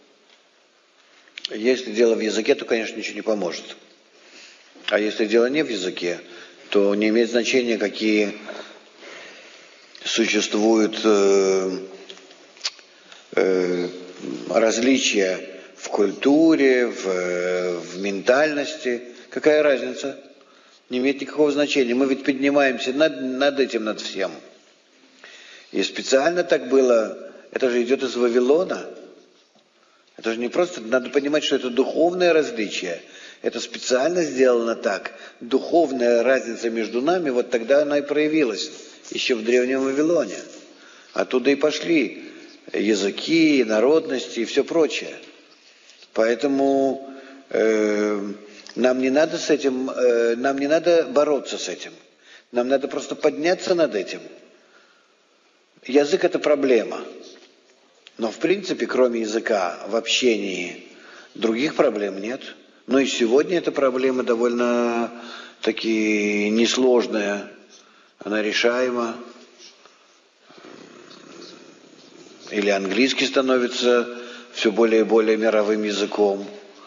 Если дело в языке, то, конечно, ничего не поможет. А если дело не в языке, то не имеет значения, какие существуют э, э, различия в культуре, в, в ментальности. Какая разница? Не имеет никакого значения. Мы ведь поднимаемся над, над этим, над всем. И специально так было, это же идет из Вавилона. Это же не просто, надо понимать, что это духовное различие. Это специально сделано так. Духовная разница между нами, вот тогда она и проявилась, еще в Древнем Вавилоне. Оттуда и пошли языки, народности и все прочее. Поэтому э, нам не надо с этим, э, нам не надо бороться с этим. Нам надо просто подняться над этим. Язык – это проблема. Но в принципе, кроме языка, в общении других проблем нет. Но и сегодня эта проблема довольно таки несложная. Она решаема. Или английский становится все более и более мировым языком.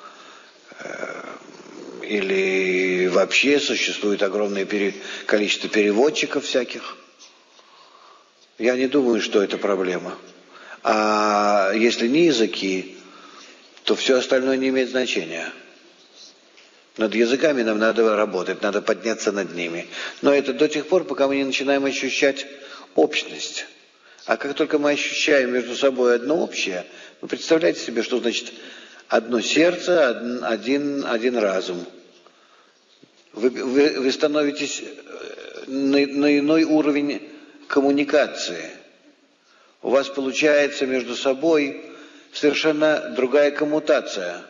Или вообще существует огромное количество переводчиков всяких. Я не думаю, что это проблема. А если не языки, то все остальное не имеет значения. Над языками нам надо работать, надо подняться над ними. Но это до тех пор, пока мы не начинаем ощущать общность. А как только мы ощущаем между собой одно общее, вы представляете себе, что значит одно сердце, один, один разум. Вы, вы, вы становитесь на, на иной уровень коммуникации. У вас получается между собой совершенно другая коммутация.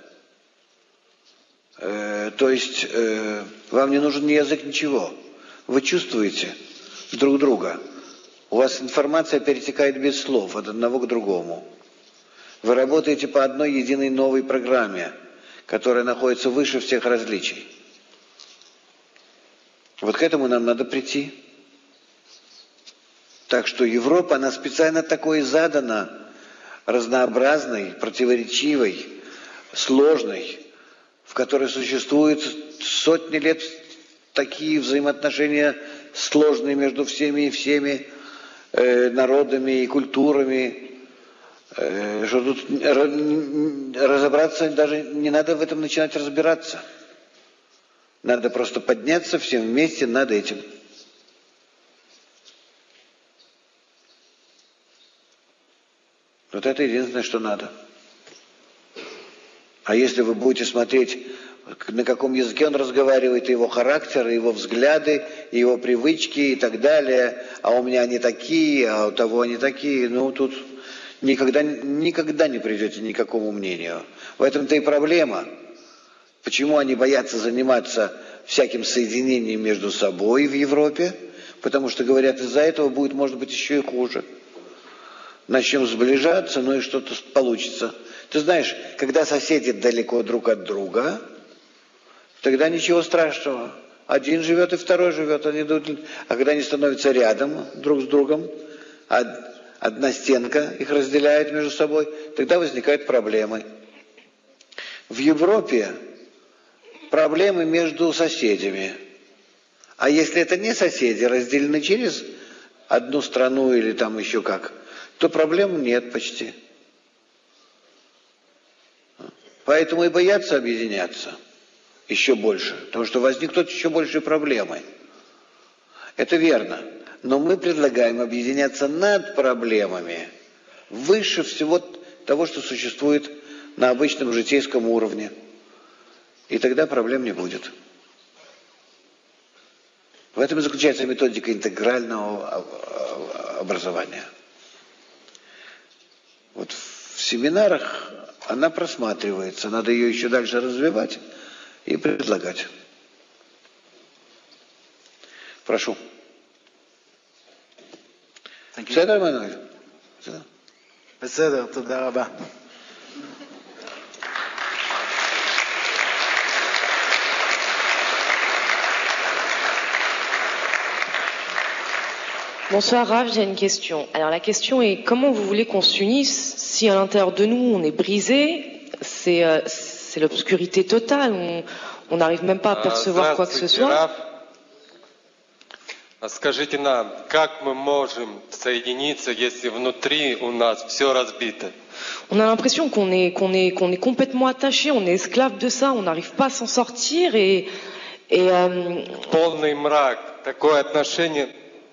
Э, то есть э, вам не нужен ни язык, ничего. Вы чувствуете друг друга. У вас информация перетекает без слов от одного к другому. Вы работаете по одной единой новой программе, которая находится выше всех различий. Вот к этому нам надо прийти. Так что Европа, она специально такой и задана, разнообразной, противоречивой, сложной, в которой существуют сотни лет такие взаимоотношения сложные между всеми и всеми э, народами и культурами, э, что тут разобраться, даже не надо в этом начинать разбираться. Надо просто подняться всем вместе над этим. Вот это единственное, что надо. А если вы будете смотреть, на каком языке он разговаривает, его характер, его взгляды, его привычки и так далее, а у меня они такие, а у того они такие, ну тут никогда, никогда не придете ни к какому мнению. В этом-то и проблема. Почему они боятся заниматься всяким соединением между собой в Европе? Потому что, говорят, из-за этого будет, может быть, еще и хуже. Начнем сближаться, ну и что-то получится. Ты знаешь, когда соседи далеко друг от друга, тогда ничего страшного. Один живет и второй живет. Они идут, а когда они становятся рядом друг с другом, одна стенка их разделяет между собой, тогда возникают проблемы. В Европе проблемы между соседями. А если это не соседи, разделены через одну страну или там еще как, то проблем нет почти. Поэтому и боятся объединяться еще больше, потому что возникнут еще большие проблемы. Это верно. Но мы предлагаем объединяться над проблемами, выше всего того, что существует на обычном житейском уровне. И тогда проблем не будет. В этом и заключается методика интегрального образования. Вот в семинарах она просматривается, надо ее еще дальше развивать и предлагать. Прошу. בסדר, מנואל? בסדר, תודה רבה. Bonsoir Rav, j'ai une question. Alors la question est comment vous voulez qu'on s'unisse si à l'intérieur de nous on est brisé, c'est euh, c'est l'obscurité totale, on n'arrive même pas à percevoir quoi que ce soit. Скажите нам, как мы можем соединиться, если внутри у нас все разбито? On a l'impression qu'on est qu'on est qu'on est complètement attaché, on est esclave de ça, on n'arrive pas à s'en sortir et et euh, полный мрак, такое отношение.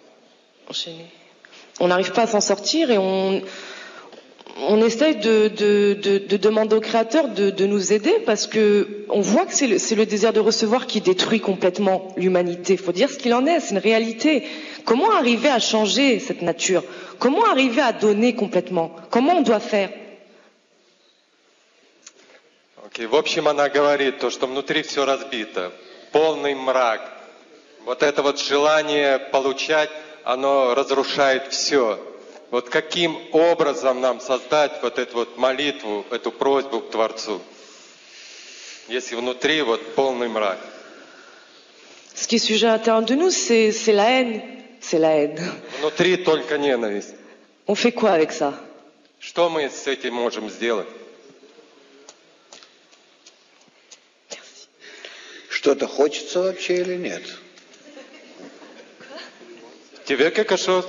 On n'arrive pas à s'en sortir et on, on essaye de, de, de, de demander au Créateur de, de nous aider parce que on voit que c'est le, c'est le désir de recevoir qui détruit complètement l'humanité. Il faut dire ce qu'il en est, c'est une réalité. Comment arriver à changer cette nature? Comment arriver à donner complètement? Comment on doit faire? Okay. В общем, она говорит то, что внутри все разбито, полный мрак. Вот это вот желание получать, оно разрушает все. Вот каким образом нам создать вот эту вот молитву, эту просьбу к Творцу, если внутри вот полный мрак? Ce qui est sujet à l'intérieur de nous, c'est, c'est la haine. C'est la haine. Внутри только ненависть. On fait quoi avec ça? Что мы с этим можем сделать? Что-то хочется вообще или нет? Тебе quelque chose?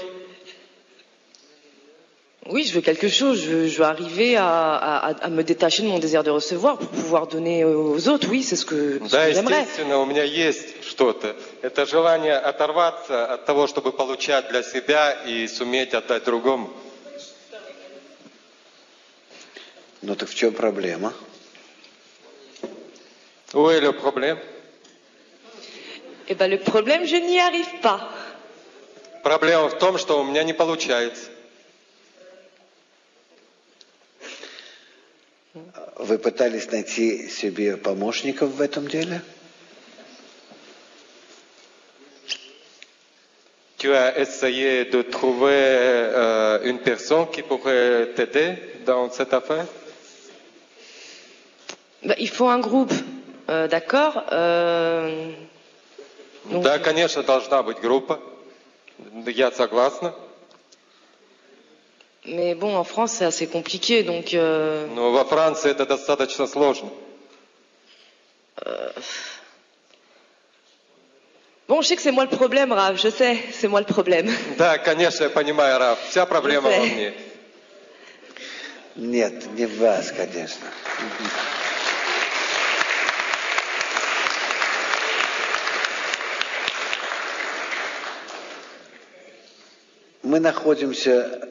Oui, je veux quelque chose. Je veux, je veux arriver à, à, à me détacher de mon désir de recevoir pour pouvoir donner aux autres. Oui, c'est ce que, ce да, que j'aimerais. естественно, у меня есть что-то. Это желание оторваться от того, чтобы получать для себя и суметь отдать другому. Ну так в чем проблема? Où est le problème? Eh ben, le problème, je n'y arrive pas. Проблема в том, что у меня не получается. вы пытались найти себе помощников в этом деле? Tu as essayé de trouver euh, une personne qui pourrait t'aider dans cette affaire? Bah, il faut un groupe, euh, d'accord euh, donc... Да, конечно, должна быть группа. Я согласна. Mais bon, en France, c'est assez compliqué, donc... Euh... Но во Франции это достаточно сложно. Euh... Bon, je sais que c'est moi le problème, Rav, je sais, c'est moi le problème. Да, конечно, я понимаю, Раф. Вся проблема во мне. Нет, не в вас, конечно. Мы находимся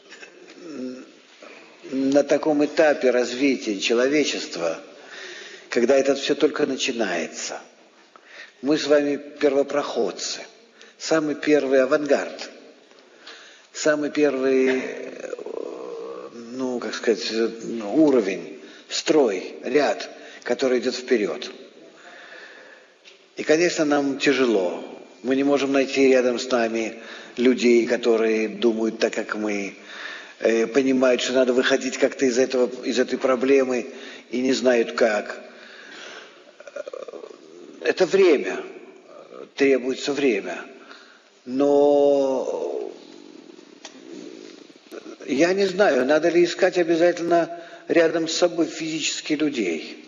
на таком этапе развития человечества, когда это все только начинается. Мы с вами первопроходцы, самый первый авангард, самый первый, ну, как сказать, уровень, строй, ряд, который идет вперед. И, конечно, нам тяжело. Мы не можем найти рядом с нами людей, которые думают так, как мы, э, понимают, что надо выходить как-то из этого, из этой проблемы и не знают как. Это время, требуется время. Но я не знаю, надо ли искать обязательно рядом с собой физически людей.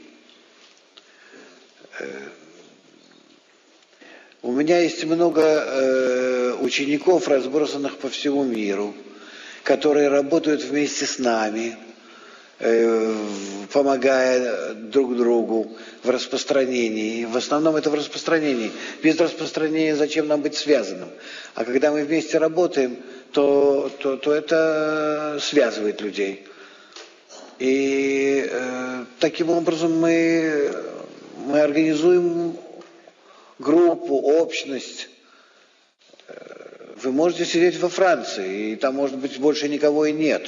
У меня есть много э, учеников, разбросанных по всему миру, которые работают вместе с нами, э, помогая друг другу в распространении. В основном это в распространении. Без распространения зачем нам быть связанным? А когда мы вместе работаем, то, то, то это связывает людей. И э, таким образом мы, мы организуем группу, общность. Вы можете сидеть во Франции, и там, может быть, больше никого и нет.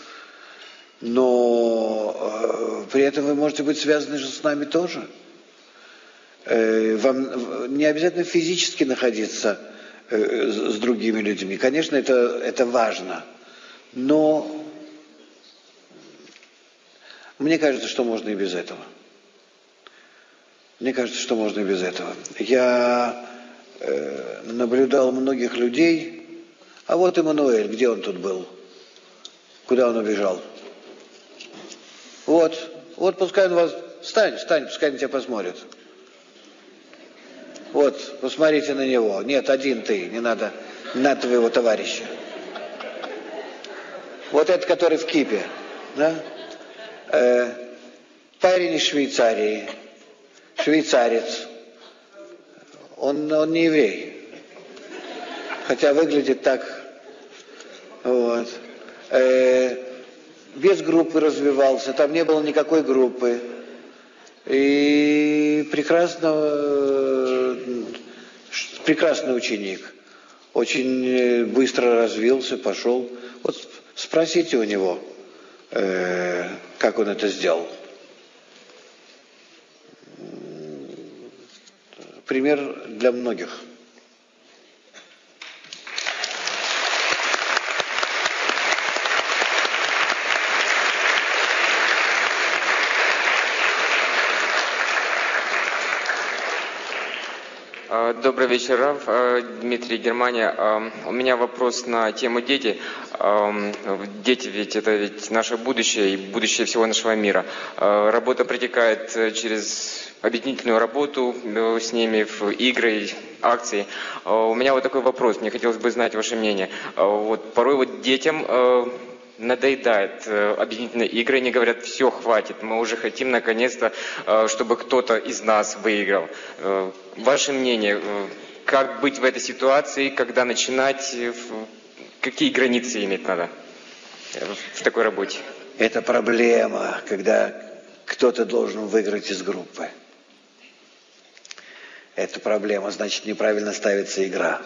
Но э, при этом вы можете быть связаны же с нами тоже. Э, вам не обязательно физически находиться э, с, с другими людьми. Конечно, это, это важно. Но мне кажется, что можно и без этого. Мне кажется, что можно и без этого. Я э, наблюдал многих людей. А вот Эммануэль, где он тут был? Куда он убежал? Вот, вот пускай он вас... Встань, встань, пускай он тебя посмотрит. Вот, посмотрите на него. Нет, один ты, не надо, не надо твоего товарища. Вот этот, который в кипе, да? Э, парень из Швейцарии. Швейцарец. Он, он не еврей. Хотя выглядит так. Вот. Э, без группы развивался. Там не было никакой группы. И прекрасно, э, прекрасный ученик. Очень быстро развился, пошел. Вот спросите у него, э, как он это сделал. Пример для многих. Добрый вечер, Рав. Дмитрий, Германия. У меня вопрос на тему дети. Дети ведь это ведь наше будущее и будущее всего нашего мира. Работа протекает через объединительную работу с ними в игры, акции. У меня вот такой вопрос, мне хотелось бы знать ваше мнение. Вот порой вот детям надоедает объединительные игры, они говорят, все, хватит, мы уже хотим наконец-то, чтобы кто-то из нас выиграл. Ваше мнение, как быть в этой ситуации, когда начинать, какие границы иметь надо в такой работе? Это проблема, когда кто-то должен выиграть из группы. Это проблема, значит, неправильно ставится игра.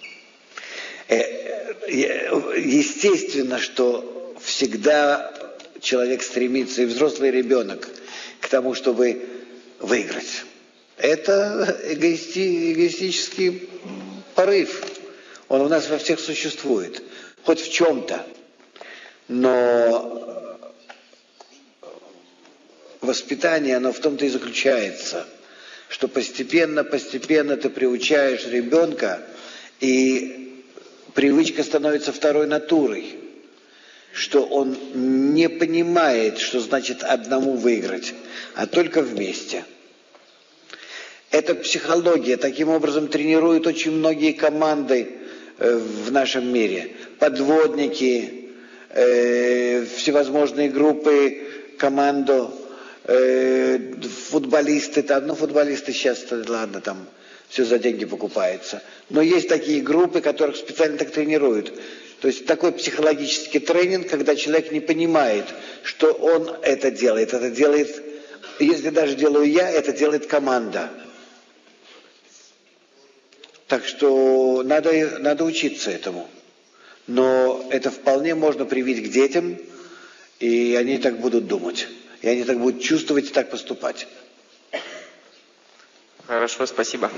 Естественно, что всегда человек стремится, и взрослый ребенок, к тому, чтобы выиграть. Это эгоисти, эгоистический порыв. Он у нас во всех существует, хоть в чем-то. Но воспитание, оно в том-то и заключается, что постепенно-постепенно ты приучаешь ребенка, и привычка становится второй натурой, что он не понимает, что значит одному выиграть, а только вместе. Эта психология таким образом тренирует очень многие команды в нашем мире. Подводники, э, всевозможные группы, команду, э, футболисты, там, ну футболисты сейчас, ладно, там все за деньги покупается. Но есть такие группы, которых специально так тренируют. То есть такой психологический тренинг, когда человек не понимает, что он это делает. Это делает, если даже делаю я, это делает команда. Так что надо, надо учиться этому. Но это вполне можно привить к детям, и они так будут думать. И они так будут чувствовать и так поступать. Хорошо, спасибо.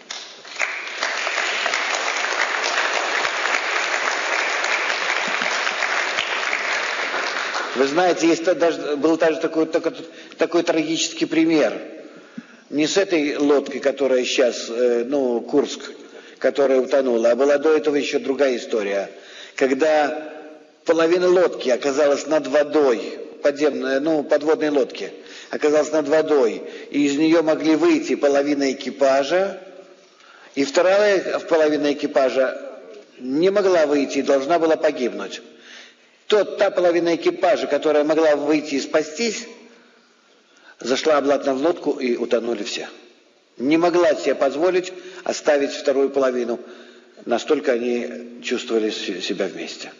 Вы знаете, есть даже, был даже такой, такой, такой трагический пример. Не с этой лодкой, которая сейчас, э, ну, Курск, которая утонула, а была до этого еще другая история. Когда половина лодки оказалась над водой, подземной, ну, подводной лодки, оказалась над водой, и из нее могли выйти половина экипажа, и вторая половина экипажа не могла выйти и должна была погибнуть. Тот, та половина экипажа, которая могла выйти и спастись, зашла обратно в лодку и утонули все. Не могла себе позволить оставить вторую половину. Настолько они чувствовали себя вместе.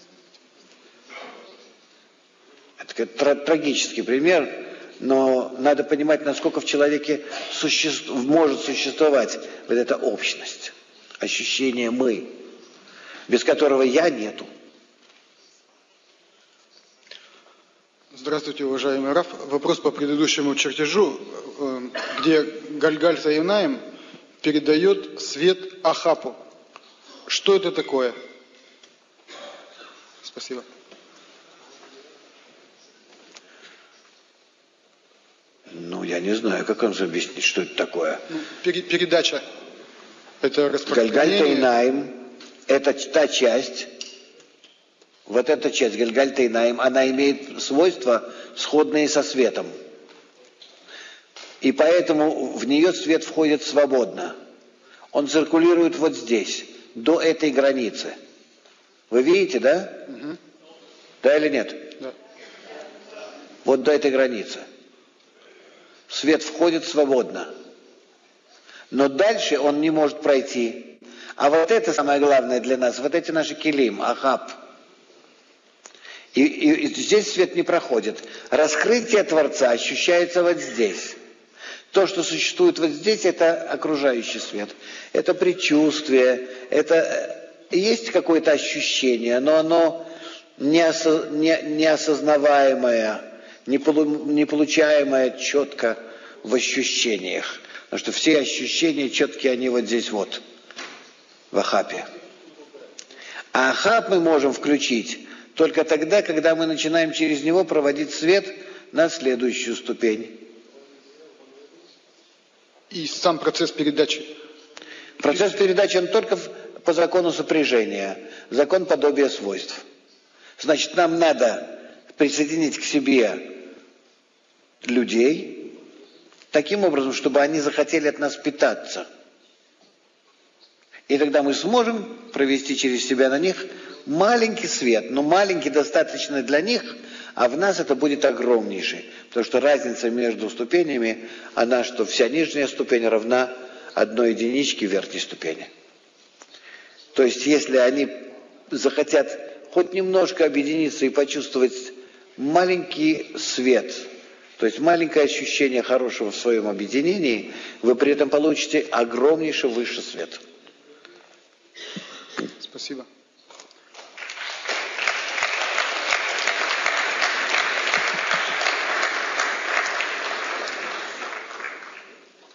Это тр- трагический пример, но надо понимать, насколько в человеке суще- может существовать вот эта общность, ощущение «мы», без которого «я» нету. Здравствуйте, уважаемый Раф. Вопрос по предыдущему чертежу, где Галгаль Саинаим передает свет Ахапу. Что это такое? Спасибо. Ну, я не знаю, как он же объяснит, что это такое. Ну, пере- передача. Это распространение. Галгаль Тайнаим – это та часть, вот эта часть Галгаль Тайнаим, она имеет свойства, сходные со светом. И поэтому в нее свет входит свободно. Он циркулирует вот здесь, до этой границы. Вы видите, да? Угу. Да или нет? Да. Вот до этой границы. Свет входит свободно. Но дальше он не может пройти. А вот это самое главное для нас, вот эти наши килим, ахаб. И, и, и здесь свет не проходит. Раскрытие Творца ощущается вот здесь. То, что существует вот здесь, это окружающий свет. Это предчувствие, это есть какое-то ощущение, но оно неосо, не, неосознаваемое, не, полу, не получаемое четко в ощущениях. Потому что все ощущения четкие, они вот здесь вот, в Ахапе. А Ахап мы можем включить только тогда, когда мы начинаем через него проводить свет на следующую ступень. И сам процесс передачи? Процесс передачи, он только по закону сопряжения. Закон подобия свойств. Значит, нам надо присоединить к себе людей таким образом, чтобы они захотели от нас питаться. И тогда мы сможем провести через себя на них маленький свет, но маленький достаточно для них, а в нас это будет огромнейший. Потому что разница между ступенями, она что вся нижняя ступень равна одной единичке верхней ступени. То есть если они захотят хоть немножко объединиться и почувствовать маленький свет, то есть маленькое ощущение хорошего в своем объединении, вы при этом получите огромнейший высший свет. Спасибо.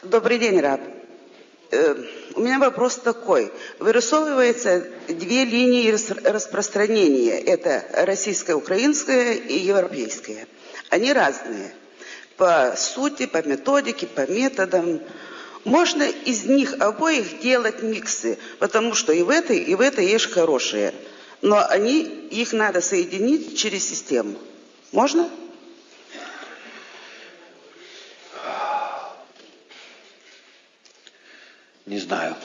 Добрый день, Раб. У меня вопрос такой. Вырисовываются две линии распространения. Это российская, украинская и европейская. Они разные. По сути, по методике, по методам. Можно из них обоих делать миксы, потому что и в этой, и в этой есть хорошие. Но они, их надо соединить через систему. Можно? Не знаю.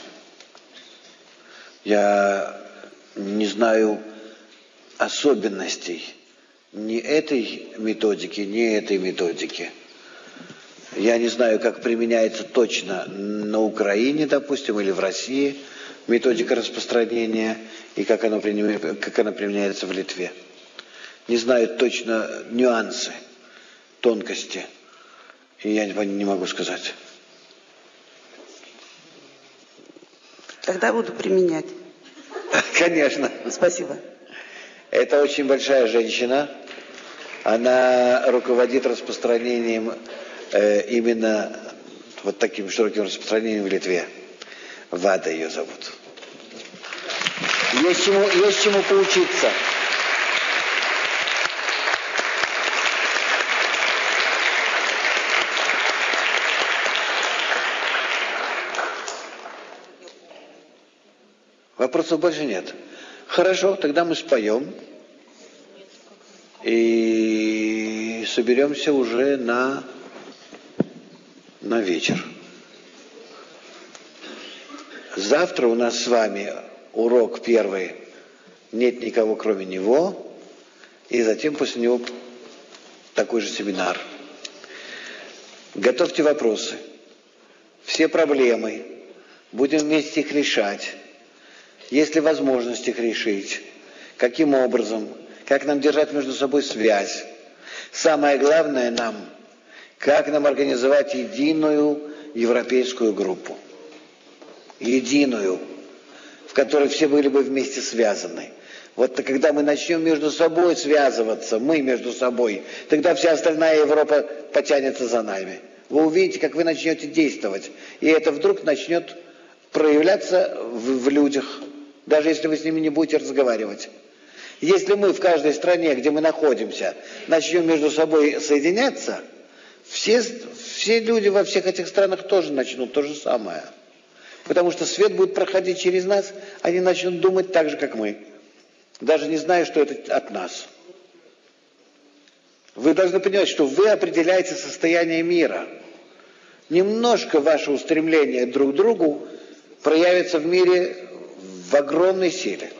Я не знаю особенностей ни этой методики, ни этой методики. Я не знаю, как применяется точно на Украине, допустим, или в России методика распространения, и как она, как она применяется в Литве. Не знаю точно нюансы, тонкости, и я не могу сказать. Тогда буду применять. Конечно. Спасибо. Это очень большая женщина. Она руководит распространением э, именно вот таким широким распространением в Литве. Вада ее зовут. Есть чему, есть чему поучиться. Вопросов больше нет. Хорошо, тогда мы споем и соберемся уже на, на вечер. Завтра у нас с вами урок первый. Нет никого, кроме него. И затем после него такой же семинар. Готовьте вопросы. Все проблемы. Будем вместе их решать. Есть ли возможность их решить? Каким образом? Как нам держать между собой связь? Самое главное нам, как нам организовать единую европейскую группу. Единую, в которой все были бы вместе связаны. Вот когда мы начнем между собой связываться, мы между собой, тогда вся остальная Европа потянется за нами. Вы увидите, как вы начнете действовать. И это вдруг начнет проявляться в, в людях. Даже если вы с ними не будете разговаривать. Если мы в каждой стране, где мы находимся, начнем между собой соединяться, все, все люди во всех этих странах тоже начнут то же самое. Потому что свет будет проходить через нас, они начнут думать так же, как мы. Даже не зная, что это от нас. Вы должны понимать, что вы определяете состояние мира. Немножко ваше устремление друг к другу проявится в мире в огромной силе.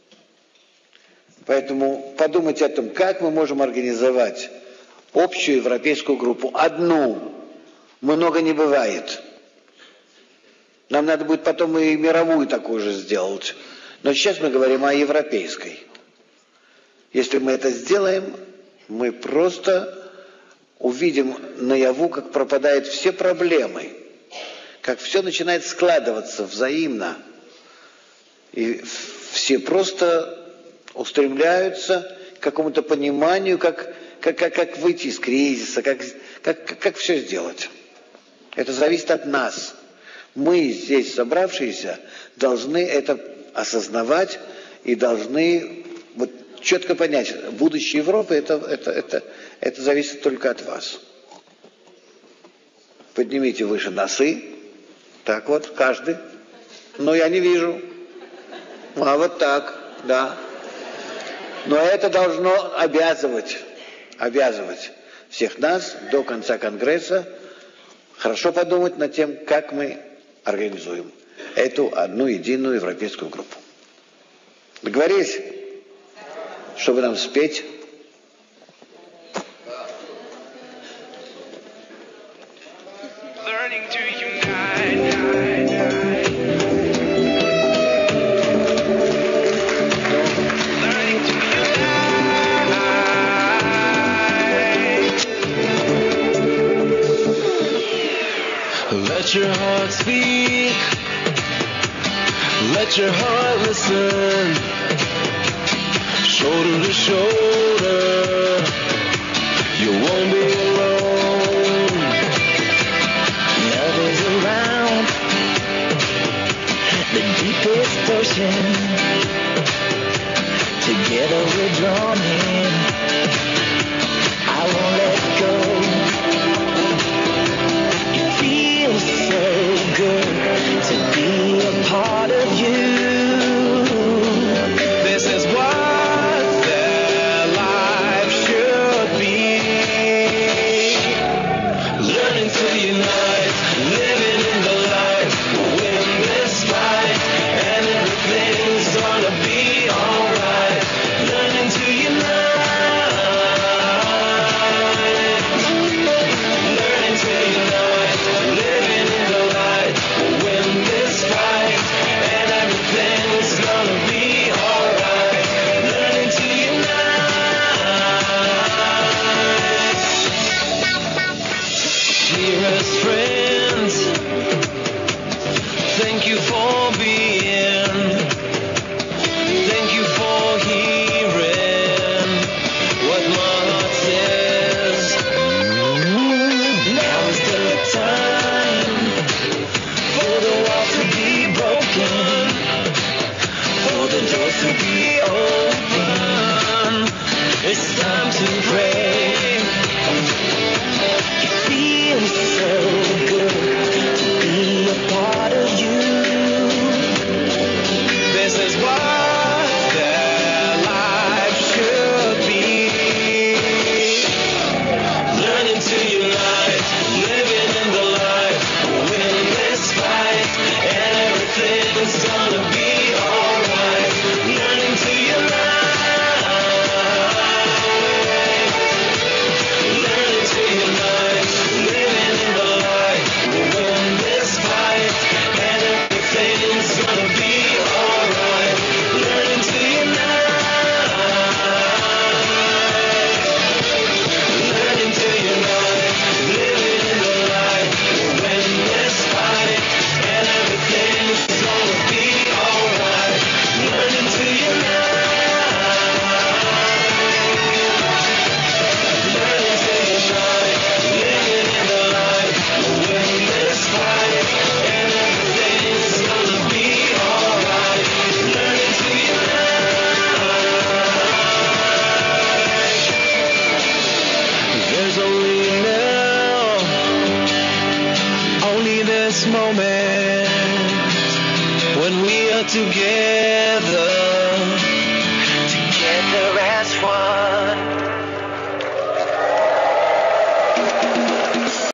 Поэтому подумайте о том, как мы можем организовать общую европейскую группу. Одну. Много не бывает. Нам надо будет потом и мировую такую же сделать. Но сейчас мы говорим о европейской. Если мы это сделаем, мы просто увидим наяву, как пропадают все проблемы. Как все начинает складываться взаимно. И все просто устремляются к какому-то пониманию, как, как, как, как выйти из кризиса, как, как, как, как все сделать. Это зависит от нас. Мы здесь собравшиеся должны это осознавать и должны вот четко понять, будущее Европы это, это, это, это зависит только от вас. Поднимите выше носы. Так вот, каждый. Но я не вижу. А вот так, да. Но это должно обязывать, обязывать всех нас до конца Конгресса хорошо подумать над тем, как мы организуем эту одну единую европейскую группу. Договорились? Чтобы нам спеть. Let your heart speak. Let your heart listen. Shoulder to shoulder, you won't be alone. Now there's a deepest ocean. Together we're drawn in. I won't let go. It feels so good to be a part of you. This is what their life should be. Learning to unite, living in the light, win this fight, and everything's gonna be alright. Learning to unite, learning to unite, living in the light, win this fight, and everything's gonna be alright. Learning to unite. Dearest friends, thank you for being, thank you for hearing what my heart says. Now is the time for the walls to be broken, for the doors to be open. It's time to pray. It feels so good to be a part of you. This is what their life should be. Learning to unite, living in the light, win this fight, and everything's gonna be alright. Learning to unite, learning to unite, living in the light, win this fight, and everything's gonna be alright. Learning to unite, learning to unite, living in the light, win this fight, and everything's gonna be alright. Learning to unite, learning to unite, living in the light, win this fight, and everything's gonna be alright. Learning to unite. There's only now, only this moment, when we are together, together as one.